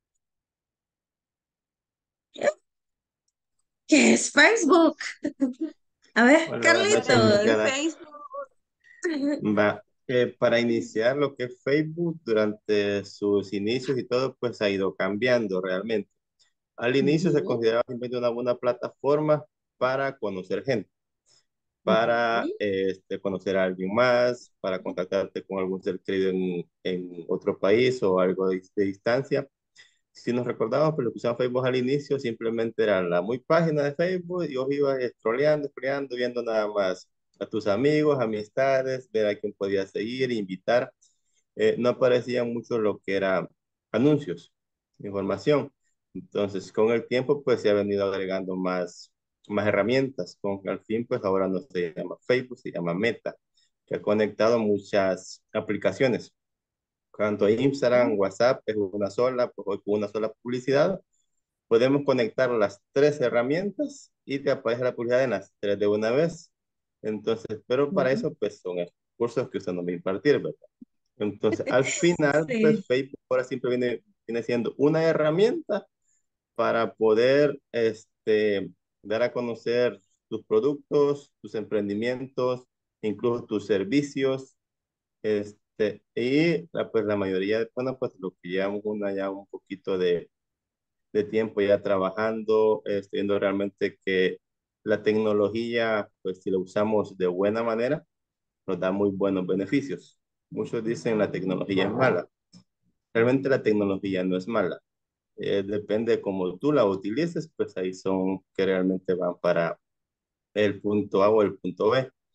¿Qué es Facebook? A ver, Hola, buenas noches, Carlitos. licenciada. Va, eh, para iniciar lo que es Facebook durante sus inicios y todo, pues ha ido cambiando realmente. Al inicio se Ujú, consideraba simplemente una buena plataforma para conocer gente, para ujú, este, conocer a alguien más, para contactarte con algún ser querido en, en otro país o algo de, de distancia. Si nos recordamos, pues lo que usaba Facebook al inicio simplemente era la muy página de Facebook y vos ibas scrolleando, scrolleando, viendo nada más a tus amigos, amistades, ver a quién podías seguir, invitar. Eh, no aparecía mucho lo que era anuncios, información. Entonces, con el tiempo, pues se ha venido agregando más, más herramientas. Con al fin, pues ahora no se llama Facebook, se llama Meta, que ha conectado muchas aplicaciones. Tanto Instagram, WhatsApp es una sola, pues hoy con una sola publicidad. Podemos conectar las tres herramientas y te aparece la publicidad en las tres de una vez. Entonces, pero para ujú. eso, pues son estos cursos que usted nos va a impartir, ¿verdad? Entonces, al final, Sí. pues Facebook ahora siempre viene, viene siendo una herramienta para poder este, dar a conocer tus productos, tus emprendimientos, incluso tus servicios. Este, y la, pues la mayoría de personas, pues lo que llevamos una, ya un poquito de, de tiempo ya trabajando, este, viendo realmente que la tecnología, pues si la usamos de buena manera, nos da muy buenos beneficios. Muchos dicen la tecnología es mala. Realmente la tecnología no es mala. Eh, depende de cómo tú la utilices, pues ahí son que realmente van para el punto A o el punto B.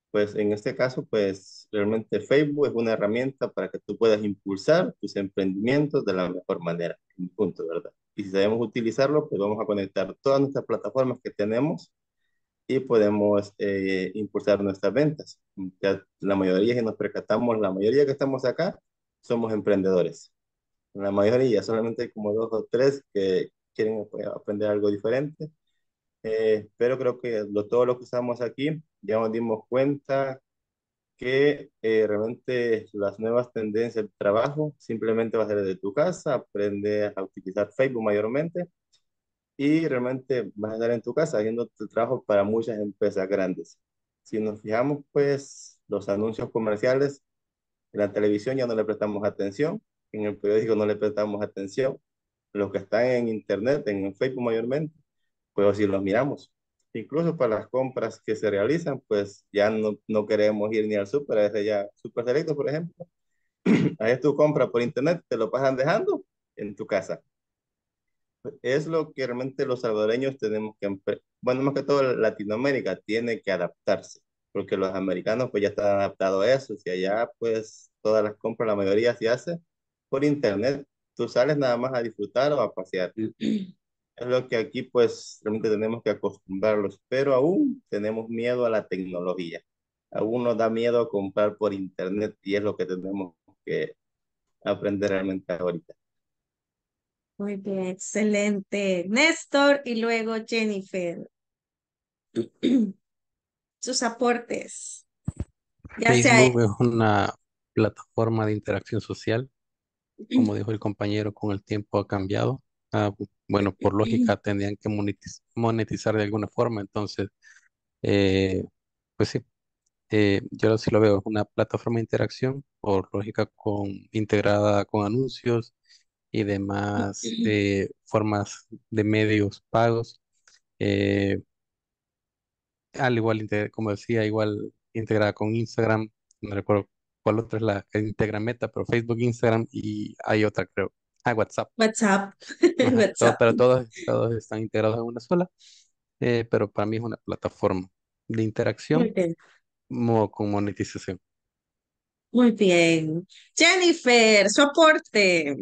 Pues en este caso, pues realmente Facebook es una herramienta para que tú puedas impulsar tus emprendimientos de la mejor manera, en punto, ¿verdad? Y si sabemos utilizarlo, pues vamos a conectar todas nuestras plataformas que tenemos y podemos eh, impulsar nuestras ventas. Ya la mayoría, si nos percatamos, la mayoría que estamos acá somos emprendedores. La mayoría, solamente hay como dos o tres que quieren pues, aprender algo diferente. Eh, pero creo que lo, todo lo que estamos aquí ya nos dimos cuenta que eh, realmente las nuevas tendencias de trabajo simplemente va a ser desde tu casa, aprende a utilizar Facebook mayormente y realmente vas a estar en tu casa haciendo tu trabajo para muchas empresas grandes. Si nos fijamos, pues los anuncios comerciales en la televisión ya no le prestamos atención, en el periódico no le prestamos atención, los que están en internet, en Facebook mayormente, pues si los miramos. Incluso para las compras que se realizan, pues ya no, no queremos ir ni al súper, a veces ya Super Selecto, por ejemplo. Ahí es tu compra por internet, te lo pasan dejando en tu casa. Es lo que realmente los salvadoreños tenemos que, empe- bueno, más que todo Latinoamérica tiene que adaptarse, porque los americanos pues ya están adaptados a eso, si allá pues todas las compras, la mayoría se hace por internet, tú sales nada más a disfrutar o a pasear. Es lo que aquí pues realmente tenemos que acostumbrarlos, pero aún tenemos miedo a la tecnología, aún nos da miedo comprar por internet y es lo que tenemos que aprender realmente ahorita. Muy bien, excelente. Néstor y luego Jennifer. Sus aportes, ya sea Facebook es una plataforma de interacción social. Como dijo el compañero, con el tiempo ha cambiado. Ah, bueno, por lógica tendrían que monetiz- monetizar de alguna forma. Entonces, eh, pues sí, eh, yo sí lo veo, es una plataforma de interacción, por lógica con, integrada con anuncios y demás eh, formas de medios pagos. Eh, Al igual, inte- como decía, igual integrada con Instagram, no recuerdo cuál otra es la que integra Meta, pero Facebook, Instagram y hay otra, creo. Ah, WhatsApp. WhatsApp. Ajá, todo, WhatsApp. pero todos, todos están integrados en una sola. Eh, pero para mí es una plataforma de Muy interacción bien, mo- con monetización. muy bien. Jennifer, su aporte.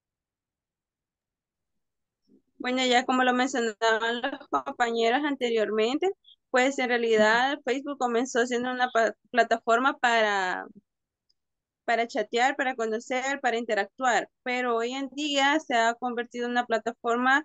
Bueno, ya como lo mencionaban los compañeros anteriormente, pues en realidad Facebook comenzó siendo una pa- plataforma para, para chatear, para conocer, para interactuar, pero hoy en día se ha convertido en una plataforma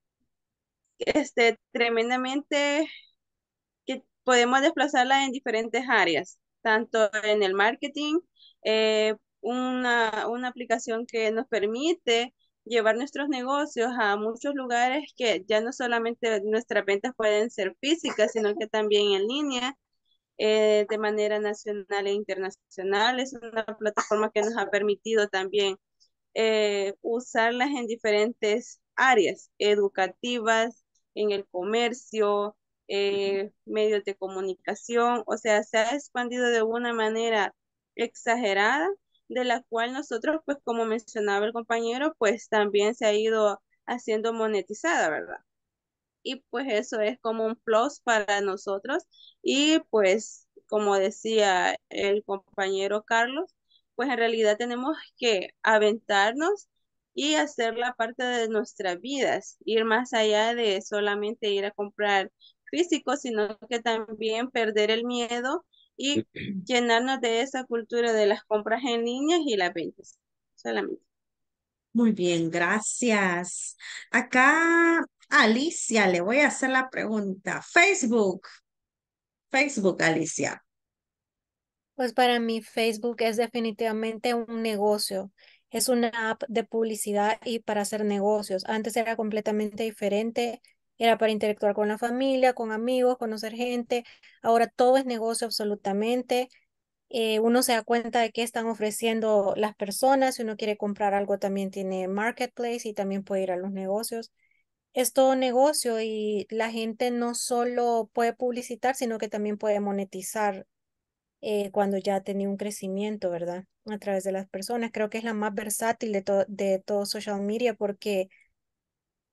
este, tremendamente que podemos desplazarla en diferentes áreas, tanto en el marketing, eh, una, una aplicación que nos permite llevar nuestros negocios a muchos lugares que ya no solamente nuestras ventas pueden ser físicas, sino que también en línea, eh, de manera nacional e internacional. Es una plataforma que nos ha permitido también eh, usarlas en diferentes áreas educativas, en el comercio, eh, medios de comunicación, o sea, se ha expandido de una manera exagerada, de la cual nosotros, pues como mencionaba el compañero, pues también se ha ido haciendo monetizada, ¿verdad? Y pues eso es como un plus para nosotros. Y pues, como decía el compañero Carlos, pues en realidad tenemos que aventarnos y hacerla parte de nuestras vidas, ir más allá de solamente ir a comprar físico, sino que también perder el miedo y llenarnos de esa cultura de las compras en línea y las ventas. Solamente. Muy bien, gracias. Acá, Alicia, le voy a hacer la pregunta. Facebook, Facebook, Alicia. Pues para mí Facebook es definitivamente un negocio. Es una app de publicidad y para hacer negocios. Antes era completamente diferente. Era para interactuar con la familia, con amigos, conocer gente. Ahora todo es negocio absolutamente. Eh, uno se da cuenta de qué están ofreciendo las personas. Si uno quiere comprar algo, también tiene marketplace y también puede ir a los negocios. Es todo negocio y la gente no solo puede publicitar, sino que también puede monetizar eh, cuando ya tenía un crecimiento, ¿verdad? A través de las personas. Creo que es la más versátil de, to- de todo social media porque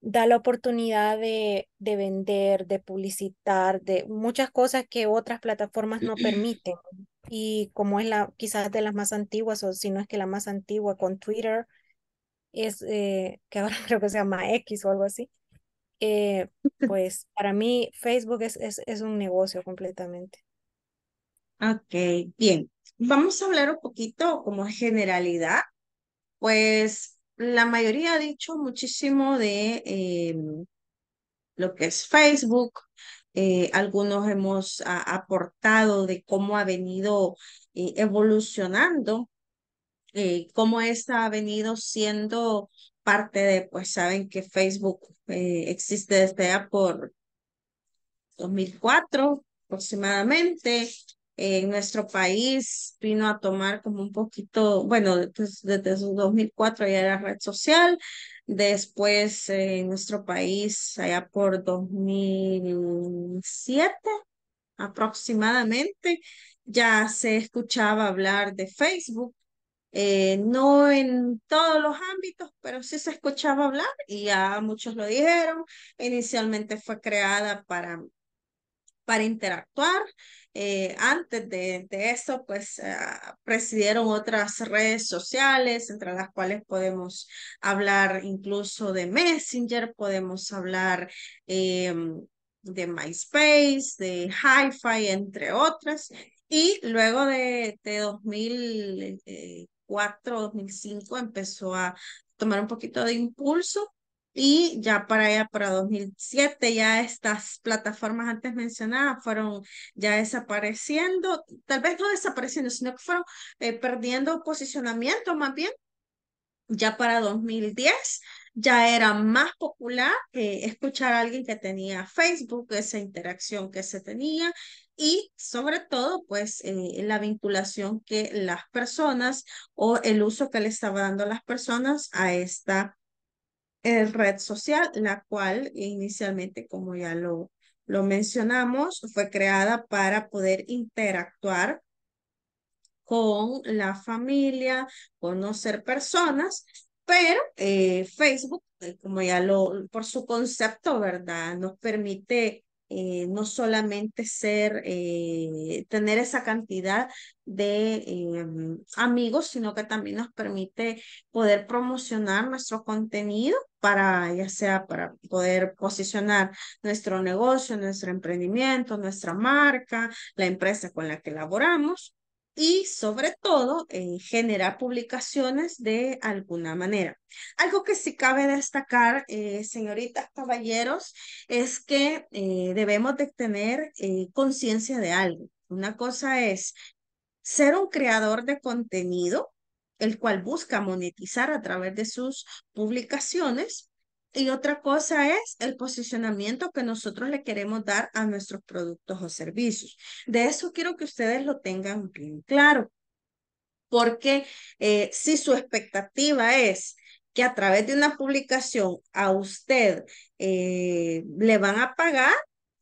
da la oportunidad de, de vender, de publicitar, de muchas cosas que otras plataformas no permiten. Y como es la quizás de las más antiguas, o si no es que la más antigua con Twitter, es eh, que ahora creo que se llama X o algo así. eh, pues para mí Facebook es, es, es un negocio completamente. Ok, bien. Vamos a hablar un poquito como generalidad. Pues la mayoría ha dicho muchísimo de eh, lo que es Facebook. Eh, algunos hemos a- aportado de cómo ha venido eh, evolucionando, eh, cómo esta ha venido siendo parte de, pues saben que Facebook eh, existe desde ya por dos mil cuatro aproximadamente. En nuestro país vino a tomar como un poquito, bueno, pues, desde su dos mil cuatro ya era red social. Después eh, en nuestro país, allá por dos mil siete aproximadamente, ya se escuchaba hablar de Facebook. Eh, no en todos los ámbitos, pero sí se escuchaba hablar y ya muchos lo dijeron. Inicialmente fue creada para para interactuar. Eh, antes de, de eso, pues ah, presidieron otras redes sociales, entre las cuales podemos hablar incluso de Messenger, podemos hablar em, de MySpace, de Hi-Fi, entre otras. Y luego de, de dos mil cuatro, dos mil cinco empezó a tomar un poquito de impulso y ya para allá, para dos mil siete, ya estas plataformas antes mencionadas fueron ya desapareciendo, tal vez no desapareciendo, sino que fueron eh, perdiendo posicionamiento más bien. Ya para dos mil diez ya era más popular eh, escuchar a alguien que tenía Facebook, esa interacción que se tenía y sobre todo pues eh, la vinculación que las personas o el uso que le estaba dando las personas a esta eh, red social, la cual inicialmente, como ya lo, lo mencionamos, fue creada para poder interactuar con la familia, conocer personas, pero eh, Facebook, eh, como ya lo, por su concepto, ¿verdad? Nos permite eh, no solamente ser, eh, tener esa cantidad de eh, amigos, sino que también nos permite poder promocionar nuestro contenido para, ya sea para poder posicionar nuestro negocio, nuestro emprendimiento, nuestra marca, la empresa con la que laboramos y sobre todo eh, generar publicaciones de alguna manera. Algo que sí cabe destacar, eh, señoritas, caballeros, es que eh, debemos de tener eh, conciencia de algo. Una cosa es ser un creador de contenido, el cual busca monetizar a través de sus publicaciones. Y otra cosa es el posicionamiento que nosotros le queremos dar a nuestros productos o servicios. De eso quiero que ustedes lo tengan bien claro, porque eh, si su expectativa es que a través de una publicación a usted eh, le van a pagar,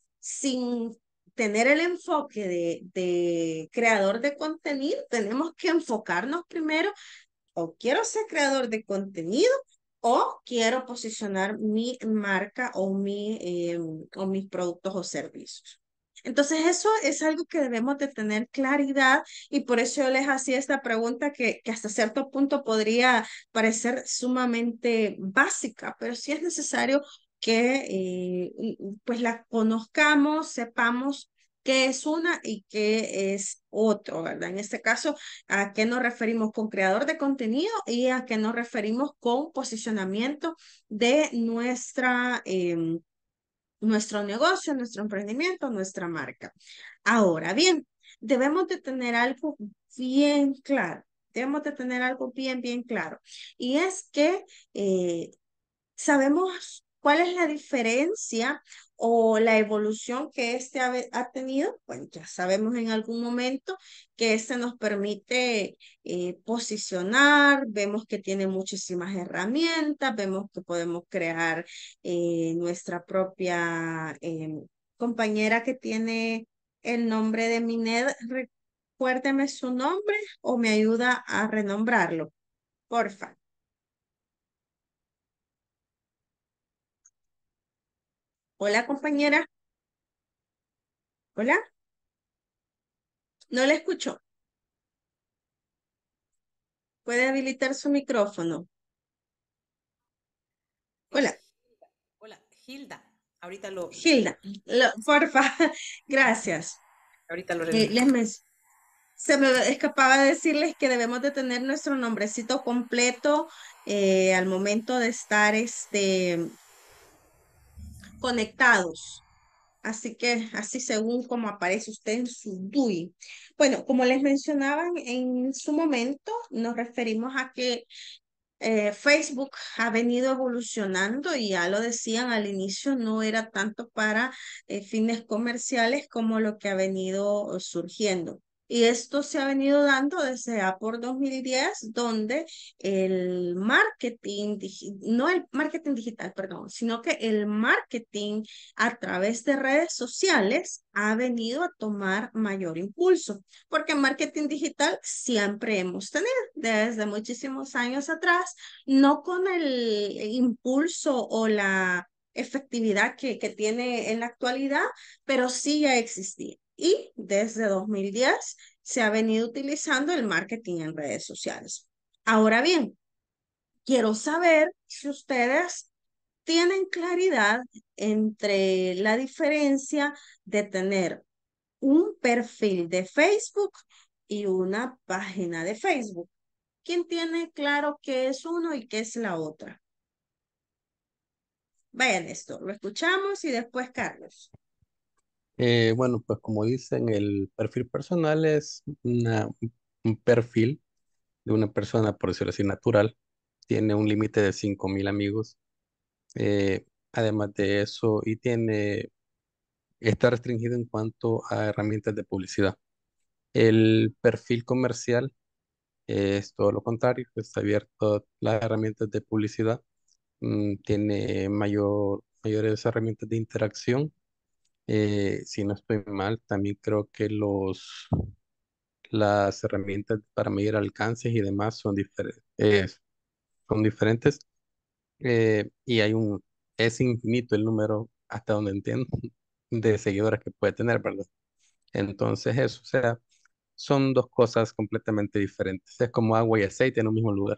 sin tener el enfoque de, de creador de contenido, tenemos que enfocarnos primero, o quiero ser creador de contenido, o quiero posicionar mi marca o, mi, eh, o mis productos o servicios. Entonces, eso es algo que debemos de tener claridad y por eso yo les hacía esta pregunta que, que hasta cierto punto podría parecer sumamente básica, pero sí es necesario que eh, y- y, pues la conozcamos, sepamos qué es una y qué es otro, ¿verdad? En este caso, ¿a qué nos referimos con creador de contenido y a qué nos referimos con posicionamiento de nuestra... em, nuestro negocio, nuestro emprendimiento, nuestra marca? Ahora bien, debemos de tener algo bien claro, debemos de tener algo bien, bien claro. Y es que eh, ¿sabemos cuál es la diferencia o la evolución que este ha, ha tenido? Bueno, ya sabemos en algún momento que este nos permite eh, posicionar, vemos que tiene muchísimas herramientas, vemos que podemos crear eh, nuestra propia eh, compañera que tiene el nombre de Mined. Recuérdeme su nombre o me ayuda a renombrarlo, porfa. Hola, compañera. Hola. No la escucho. Puede habilitar su micrófono. Hola. Hola, Hilda. Ahorita lo, Hilda, lo- porfa, gracias. ahorita lo Eh, reviso. les men- Se me escapaba decirles que debemos de tener nuestro nombrecito completo eh, al momento de estar este, conectados. Así que así según como aparece usted en su D U I. Bueno, como les mencionaban en su momento, nos referimos a que eh, Facebook ha venido evolucionando y ya lo decían al inicio, no era tanto para eh, fines comerciales como lo que ha venido surgiendo. Y esto se ha venido dando desde ya por dos mil diez, donde el marketing, digi- no el marketing digital, perdón, sino que el marketing a través de redes sociales ha venido a tomar mayor impulso, porque marketing digital siempre hemos tenido desde muchísimos años atrás, no con el impulso o la efectividad que, que tiene en la actualidad, pero sí ya existía. Y desde dos mil diez se ha venido utilizando el marketing en redes sociales. Ahora bien, quiero saber si ustedes tienen claridad entre la diferencia de tener un perfil de Facebook y una página de Facebook. ¿Quién tiene claro qué es uno y qué es la otra? Vayan esto, lo escuchamos y después Carlos. Eh, bueno, pues como dicen, el perfil personal es una- un perfil de una persona, por decirlo así, natural. Tiene un límite de cinco mil amigos. Eh, además de eso, y tiene, está restringido en cuanto a herramientas de publicidad. El perfil comercial es todo lo contrario, está abierto a las herramientas de publicidad. Mm, tiene mayor, mayores herramientas de interacción. Eh, si no estoy mal, también creo que los, las herramientas para medir alcances y demás son, diferentes son diferentes. Eh, y hay un, es infinito el número, hasta donde entiendo, de seguidores que puede tener, ¿verdad? Entonces eso, o sea, son dos cosas completamente diferentes. Es como agua y aceite en un mismo lugar.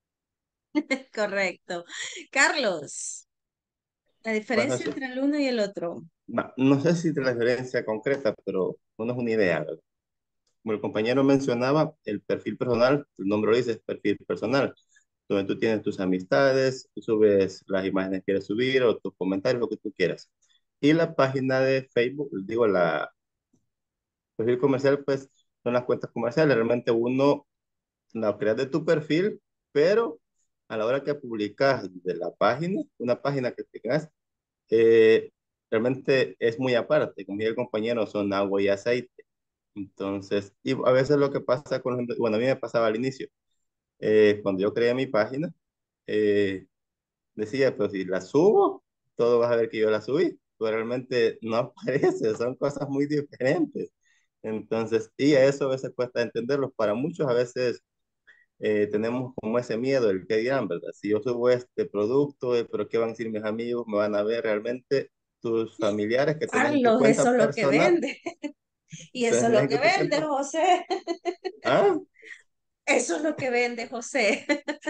Correcto. Carlos, la Bueno, diferencia sí. entre el uno y el otro. Va, no sé si de la diferencia concreta, pero uno es una idea, ¿verdad? Como el compañero mencionaba, el perfil personal, el nombre lo dice, es perfil personal, donde tú tienes tus amistades, tú subes las imágenes que quieres subir o tus comentarios, lo que tú quieras. Y la página de Facebook, digo, la perfil comercial, pues son las cuentas comerciales. Realmente uno la creas de tu perfil, pero a la hora que publicas de la página, una página que tengas, eh, realmente es muy aparte. Como dice el compañero, son agua y aceite. Entonces, y a veces lo que pasa con, bueno, a mí me pasaba al inicio, eh, cuando yo creé mi página, eh, decía, pues si la subo, todo vas a ver que yo la subí, pero realmente no aparece, son cosas muy diferentes. Entonces, y a eso a veces cuesta entenderlo. Para muchos a veces eh, tenemos como ese miedo, el que dirán, ¿verdad? Si yo subo este producto, eh, pero ¿qué van a decir mis amigos? ¿Me van a ver realmente tus familiares que tienen tu Carlos, eso cuenta es lo que personal? vende. Y eso es lo Tienen que que tu vende, cuenta. José. Ah, Eso es lo que vende, José.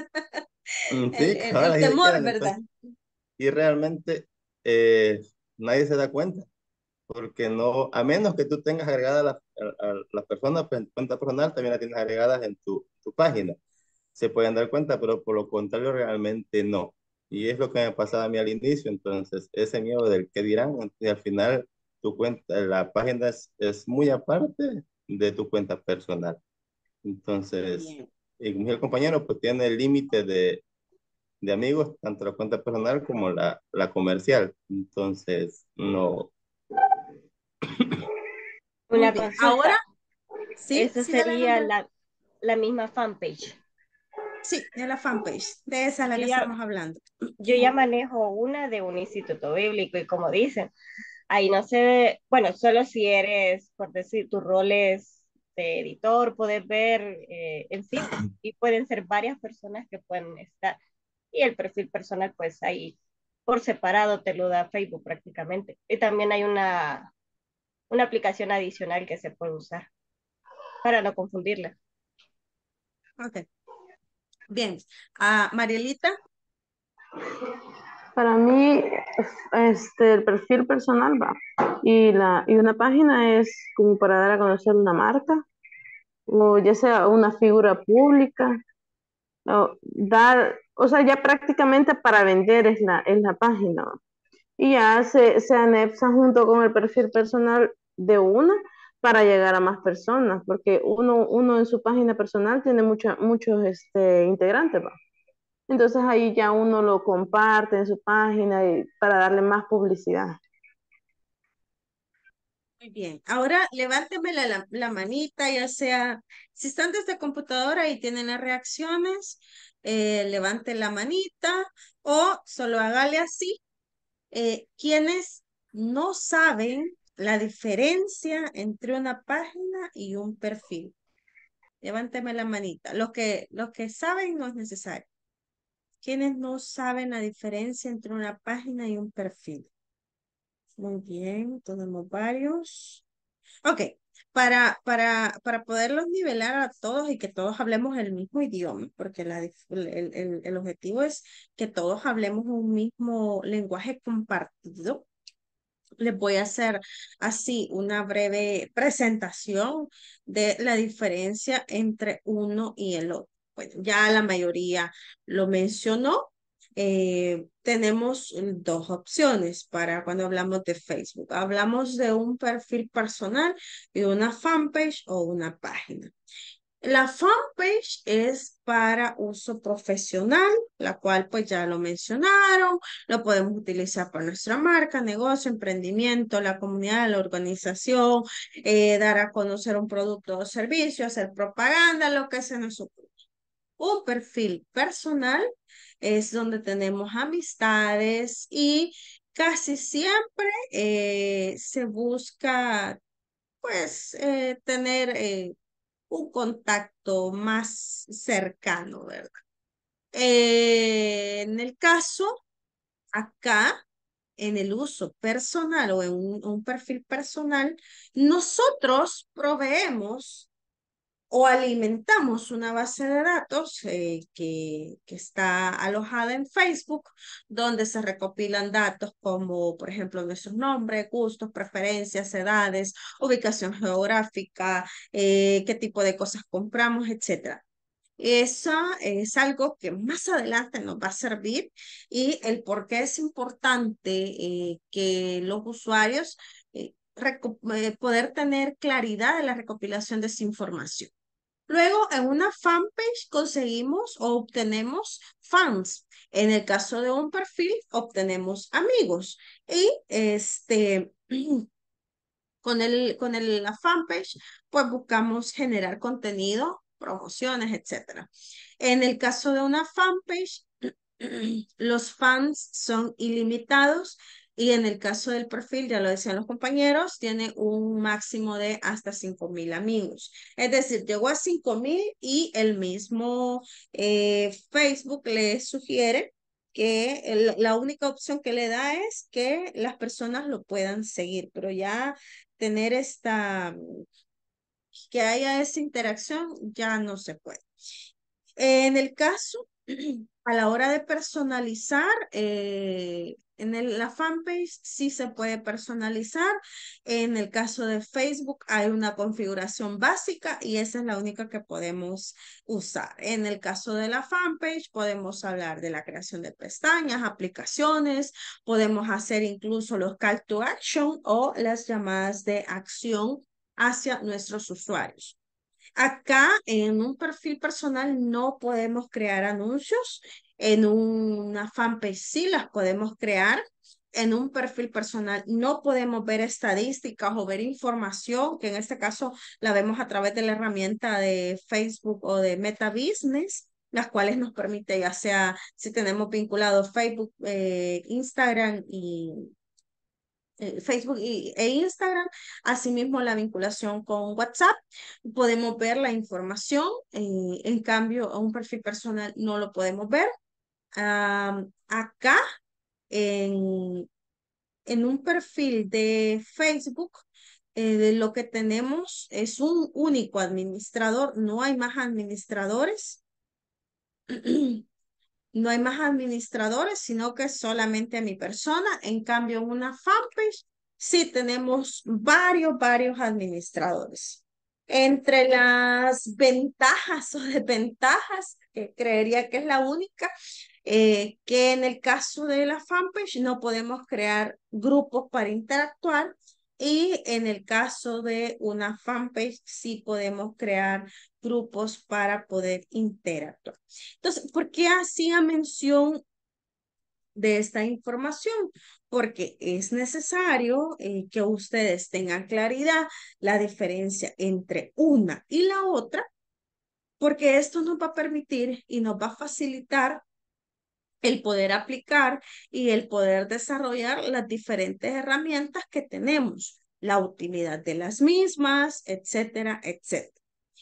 mm, El, sí, el, ahora el ahí temor, quedan. ¿verdad? Entonces, y realmente eh, nadie se da cuenta, porque no, a menos que tú tengas agregadas las, a- a las personas, pues en tu cuenta personal también las tienes agregadas en tu, tu página. Se pueden dar cuenta, pero por lo contrario realmente no. Y es lo que me pasaba a mí al inicio, entonces ese miedo del qué dirán, y al final tu cuenta, la página es, es muy aparte de tu cuenta personal. Entonces, Bien. y como dice el compañero, pues tiene el límite de, de amigos, tanto la cuenta personal como la, la comercial. Entonces, no. Muy Una bien. Ahora, consulta. sí, Esa sí, dale, sería Alondra. la, la misma fanpage. Sí, de la fanpage. De esa es la Yo que ya, estamos hablando. yo ya manejo una de un instituto bíblico y como dicen, ahí no se ve, bueno, solo si eres, por decir, tu rol es de editor, puedes ver eh, en sí y pueden ser varias personas que pueden estar. Y el perfil personal, pues ahí. por separado te lo da Facebook prácticamente. Y también hay una, una aplicación adicional que se puede usar para no confundirla. Ok, bien. Ah, Marielita. Para mí, este, el perfil personal va. Y, la, y una página es como para dar a conocer una marca, o ya sea una figura pública, o dar, o sea, ya prácticamente para vender es la, es la página. ¿va? Y ya se, se anexa junto con el perfil personal de una para llegar a más personas, porque uno, uno en su página personal tiene mucha, muchos este, integrantes, ¿va? Entonces ahí ya uno lo comparte en su página y para darle más publicidad. Muy bien. Ahora levánteme la, la, la manita, ya sea, si están desde computadora y tienen las reacciones, eh, levante la manita o solo hágale así. Eh, quienes no saben la diferencia entre una página y un perfil. Levánteme la manita. Los que, los que saben no es necesario. Quienes no saben la diferencia entre una página y un perfil. Muy bien, tenemos varios. Ok, para, para, para poderlos nivelar a todos y que todos hablemos el mismo idioma, porque la, dif- el, el, el objetivo es que todos hablemos un mismo lenguaje compartido. Les voy a hacer así una breve presentación de la diferencia entre uno y el otro. Bueno, ya la mayoría lo mencionó. Eh, tenemos dos opciones para cuando hablamos de Facebook. Hablamos de un perfil personal y una fanpage o una página. La fanpage es para uso profesional, la cual pues ya lo mencionaron, lo podemos utilizar para nuestra marca, negocio, emprendimiento, la comunidad, la organización, eh, dar a conocer un producto o servicio, hacer propaganda, lo que se nos ocurra. Un perfil personal es donde tenemos amistades y casi siempre eh, se busca pues eh, tener eh, un contacto más cercano, ¿verdad? Eh, en el caso, acá, en el uso personal o en un, un perfil personal, nosotros proveemos o alimentamos una base de datos eh, que, que está alojada en Facebook, donde se recopilan datos como, por ejemplo, nuestros nombres, gustos, preferencias, edades, ubicación geográfica, eh, qué tipo de cosas compramos, etcétera. Eso es algo que más adelante nos va a servir y el por qué es importante eh, que los usuarios eh, reco- eh, poder tener claridad de la recopilación de esa información. Luego, en una fanpage conseguimos o obtenemos fans. En el caso de un perfil, obtenemos amigos. Y este, con el, con el, la fanpage, pues buscamos generar contenido, promociones, etcétera. En el caso de una fanpage, los fans son ilimitados y en el caso del perfil, ya lo decían los compañeros, tiene un máximo de hasta cinco mil amigos. Es decir, llegó a cinco mil y el mismo eh, Facebook le sugiere que el- la única opción que le da es que las personas lo puedan seguir, pero ya tener esta, que haya esa interacción ya no se puede. En el caso, a la hora de personalizar, eh, en el- la fanpage sí se puede personalizar. En el caso de Facebook hay una configuración básica y esa es la única que podemos usar. En el caso de la fanpage podemos hablar de la creación de pestañas, aplicaciones, podemos hacer incluso los call to action o las llamadas de acción hacia nuestros usuarios. Acá en un perfil personal no podemos crear anuncios, en una fanpage sí las podemos crear, en un perfil personal no podemos ver estadísticas o ver información, que en este caso la vemos a través de la herramienta de Facebook o de Meta Business, las cuales nos permite ya sea si tenemos vinculado Facebook, eh, Instagram y eh, Facebook y, e Instagram, asimismo la vinculación con WhatsApp, podemos ver la información, eh, en cambio a un perfil personal no lo podemos ver. Am, acá en, en un perfil de Facebook, eh, de lo que tenemos es un único administrador, no hay más administradores. No hay más administradores, sino que solamente mi persona. En cambio, en una fanpage sí tenemos varios, varios administradores. Entre las ventajas o desventajas, que creería que es la única, eh, que en el caso de la fanpage no podemos crear grupos para interactuar, y en el caso de una fanpage sí podemos crear grupos para poder interactuar. Entonces, ¿por qué hacía mención de esta información? Porque es necesario eh, que ustedes tengan claridad la diferencia entre una y la otra, porque esto nos va a permitir y nos va a facilitar el poder aplicar y el poder desarrollar las diferentes herramientas que tenemos, la utilidad de las mismas, etcétera, etcétera.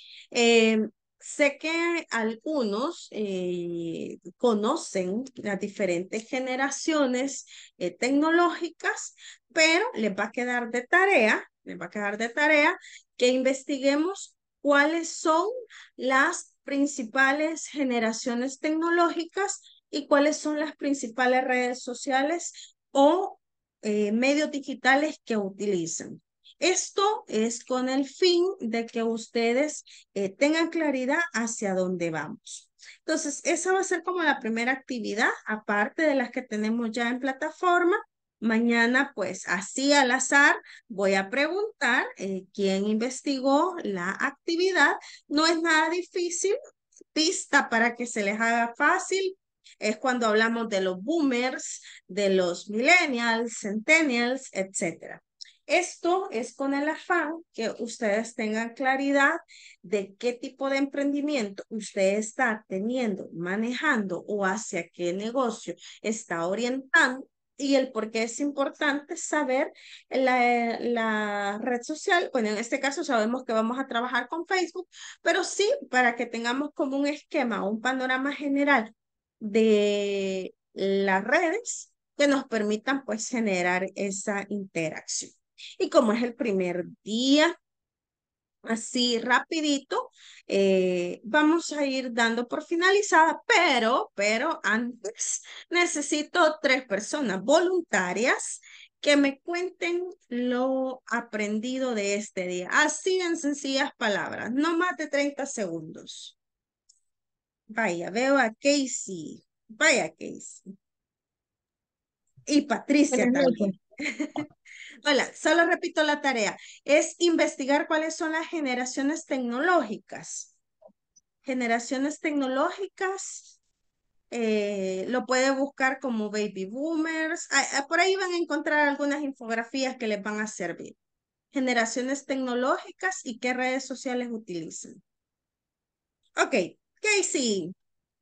Eh, sé que algunos eh, conocen las diferentes generaciones eh, tecnológicas, pero les va a quedar de tarea, les va a quedar de tarea que investiguemos cuáles son las principales generaciones tecnológicas y cuáles son las principales redes sociales o eh, medios digitales que utilizan. Esto es con el fin de que ustedes eh, tengan claridad hacia dónde vamos. Entonces, esa va a ser como la primera actividad, aparte de las que tenemos ya en plataforma. Mañana, pues así al azar, voy a preguntar eh, quién investigó la actividad. No es nada difícil, pista para que se les haga fácil. Es cuando hablamos de los boomers, de los millennials, centennials, etcétera. Esto es con el afán que ustedes tengan claridad de qué tipo de emprendimiento usted está teniendo, manejando o hacia qué negocio está orientando, y el por qué es importante saber la, la red social. Bueno, en este caso sabemos que vamos a trabajar con Facebook, pero sí para que tengamos como un esquema, un panorama general de las redes que nos permitan pues generar esa interacción. Y como es el primer día, así rapidito, eh, vamos a ir dando por finalizada, pero, pero antes necesito tres personas voluntarias que me cuenten lo aprendido de este día. Así en sencillas palabras, no más de treinta segundos. Vaya, veo a Casey. Vaya, Casey. Y Patricia Buenas también. noches. Hola, solo repito la tarea. Es investigar cuáles son las generaciones tecnológicas. Generaciones tecnológicas, eh, lo puede buscar como baby boomers. Ah, ah, por ahí van a encontrar algunas infografías que les van a servir. Generaciones tecnológicas y qué redes sociales utilizan. Ok, Casey.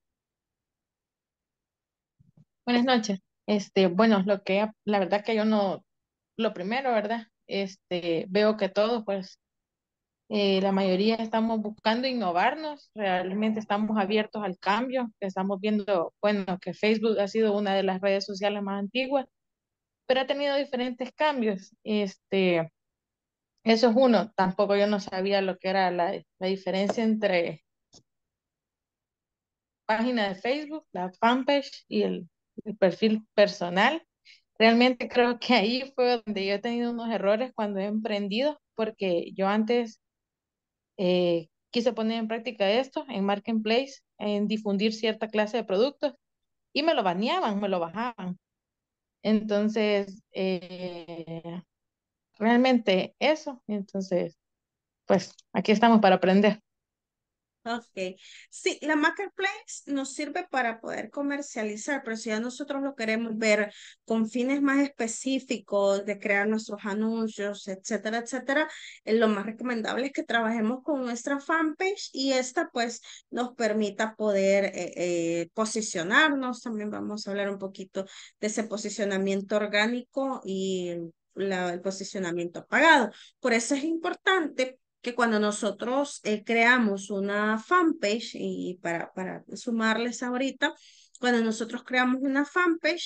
Buenas noches. Este, bueno, lo que la verdad que yo no, lo primero, ¿verdad? Este, veo que todos, pues, eh, la mayoría estamos buscando innovarnos, realmente estamos abiertos al cambio, estamos viendo, bueno, que Facebook ha sido una de las redes sociales más antiguas, pero ha tenido diferentes cambios. Este, eso es uno. Tampoco yo no sabía lo que era la, la diferencia entre página de Facebook, la fanpage y el, el perfil personal. Realmente creo que ahí fue donde yo he tenido unos errores cuando he emprendido, porque yo antes eh, quise poner en práctica esto en Marketplace, en difundir cierta clase de productos y me lo baneaban, me lo bajaban. Entonces, eh, realmente eso, entonces, pues aquí estamos para aprender. Ok, sí, la Marketplace nos sirve para poder comercializar, pero si ya nosotros lo queremos ver con fines más específicos de crear nuestros anuncios, etcétera, etcétera, eh, lo más recomendable es que trabajemos con nuestra fanpage y esta pues nos permita poder eh, eh, posicionarnos. También vamos a hablar un poquito de ese posicionamiento orgánico y la- el posicionamiento pagado. Por eso es importante que cuando nosotros eh, creamos una fanpage, y para, para sumarles ahorita, cuando nosotros creamos una fanpage,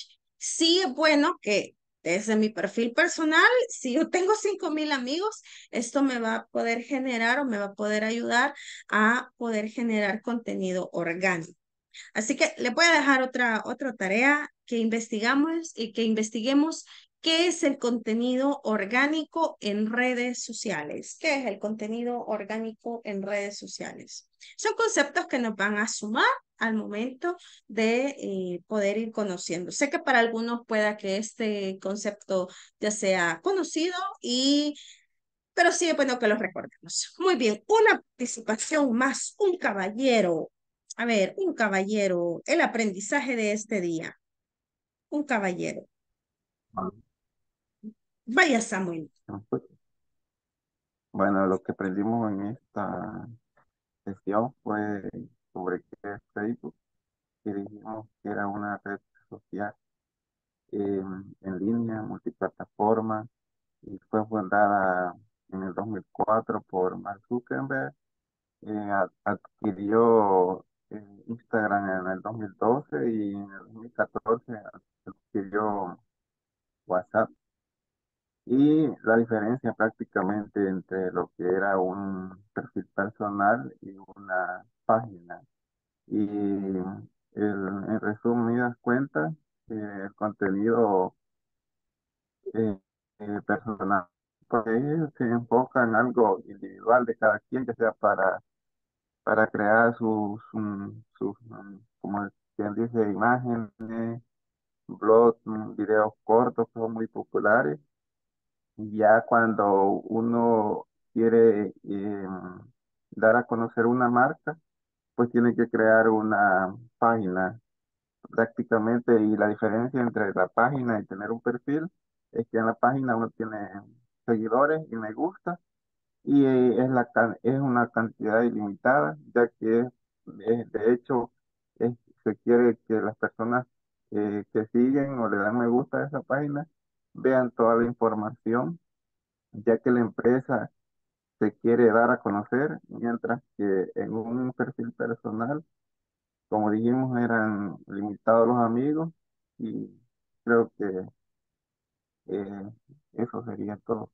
Sí es bueno que desde mi perfil personal, si yo tengo cinco mil amigos, esto me va a poder generar o me va a poder ayudar a poder generar contenido orgánico. Así que le voy a dejar otra, otra tarea que investigamos y que investiguemos qué es el contenido orgánico en redes sociales. ¿Qué es el contenido orgánico en redes sociales? Son conceptos que nos van a sumar al momento de eh, poder ir conociendo. Sé que para algunos pueda que este concepto ya sea conocido y pero sí es bueno que los recordemos. Muy bien, una participación más, un caballero. A ver, un caballero, el aprendizaje de este día. Un caballero. Vaya Samuel. Bueno, lo que aprendimos en esta sesión fue sobre qué es Facebook, que dijimos que era una red social eh, en línea, multiplataforma, y fue fundada en el dos mil cuatro por Mark Zuckerberg. Eh, ad- adquirió eh, Instagram en el dos mil doce y en el dos mil catorce adquirió WhatsApp. Y la diferencia prácticamente entre lo que era un perfil personal y una página. Y el- en resumidas cuentas, eh, el contenido eh, eh, personal, pues ellos se enfoca en algo individual de cada quien, que sea para, para crear sus, mm, sus, mm, como quien dice, imágenes, blogs, mm, videos cortos, que son muy populares. Y ya cuando uno quiere eh, dar a conocer una marca, pues tiene que crear una página prácticamente, y la diferencia entre la página y tener un perfil es que en la página uno tiene seguidores y me gusta, y eh, es, la, can- es una cantidad ilimitada, ya que es, es- de hecho es- se quiere que las personas eh, que siguen o le dan me gusta a esa página vean toda la información, ya que la empresa se quiere dar a conocer, mientras que en un perfil personal, como dijimos, eran limitados los amigos, y creo que eh, eso sería todo.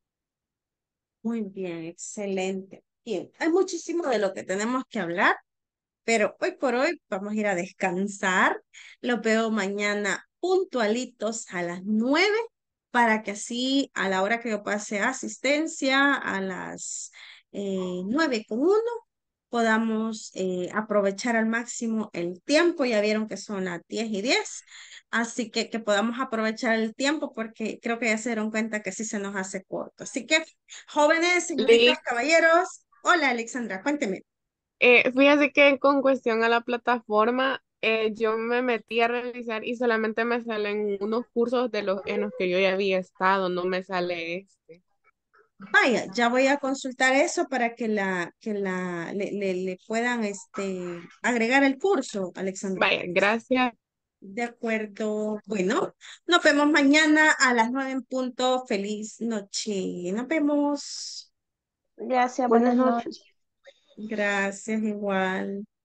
Muy bien, excelente. Bien, hay muchísimo de lo que tenemos que hablar, pero hoy por hoy vamos a ir a descansar. Los veo mañana puntualitos a las nueve para que así a la hora que yo pase asistencia a las eh, nueve con uno podamos eh, aprovechar al máximo el tiempo. Ya vieron que son las diez y diez, así que que podamos aprovechar el tiempo porque creo que ya se dieron cuenta que sí se nos hace corto. Así que, jóvenes, señoritas, Liz, caballeros, hola Alexandra, cuénteme. eh, fíjate que con cuestión a la plataforma, eh, yo me metí a revisar y solamente me salen unos cursos de los en los que yo ya había estado, no me sale este. Vaya, ya voy a consultar eso para que la, que la, le, le, le puedan este, agregar el curso, Alexandra. Vaya, gracias. De acuerdo. Bueno, nos vemos mañana a las nueve en punto. Feliz noche. Nos vemos. Gracias, Buenas buenas noches. noches. Gracias, igual.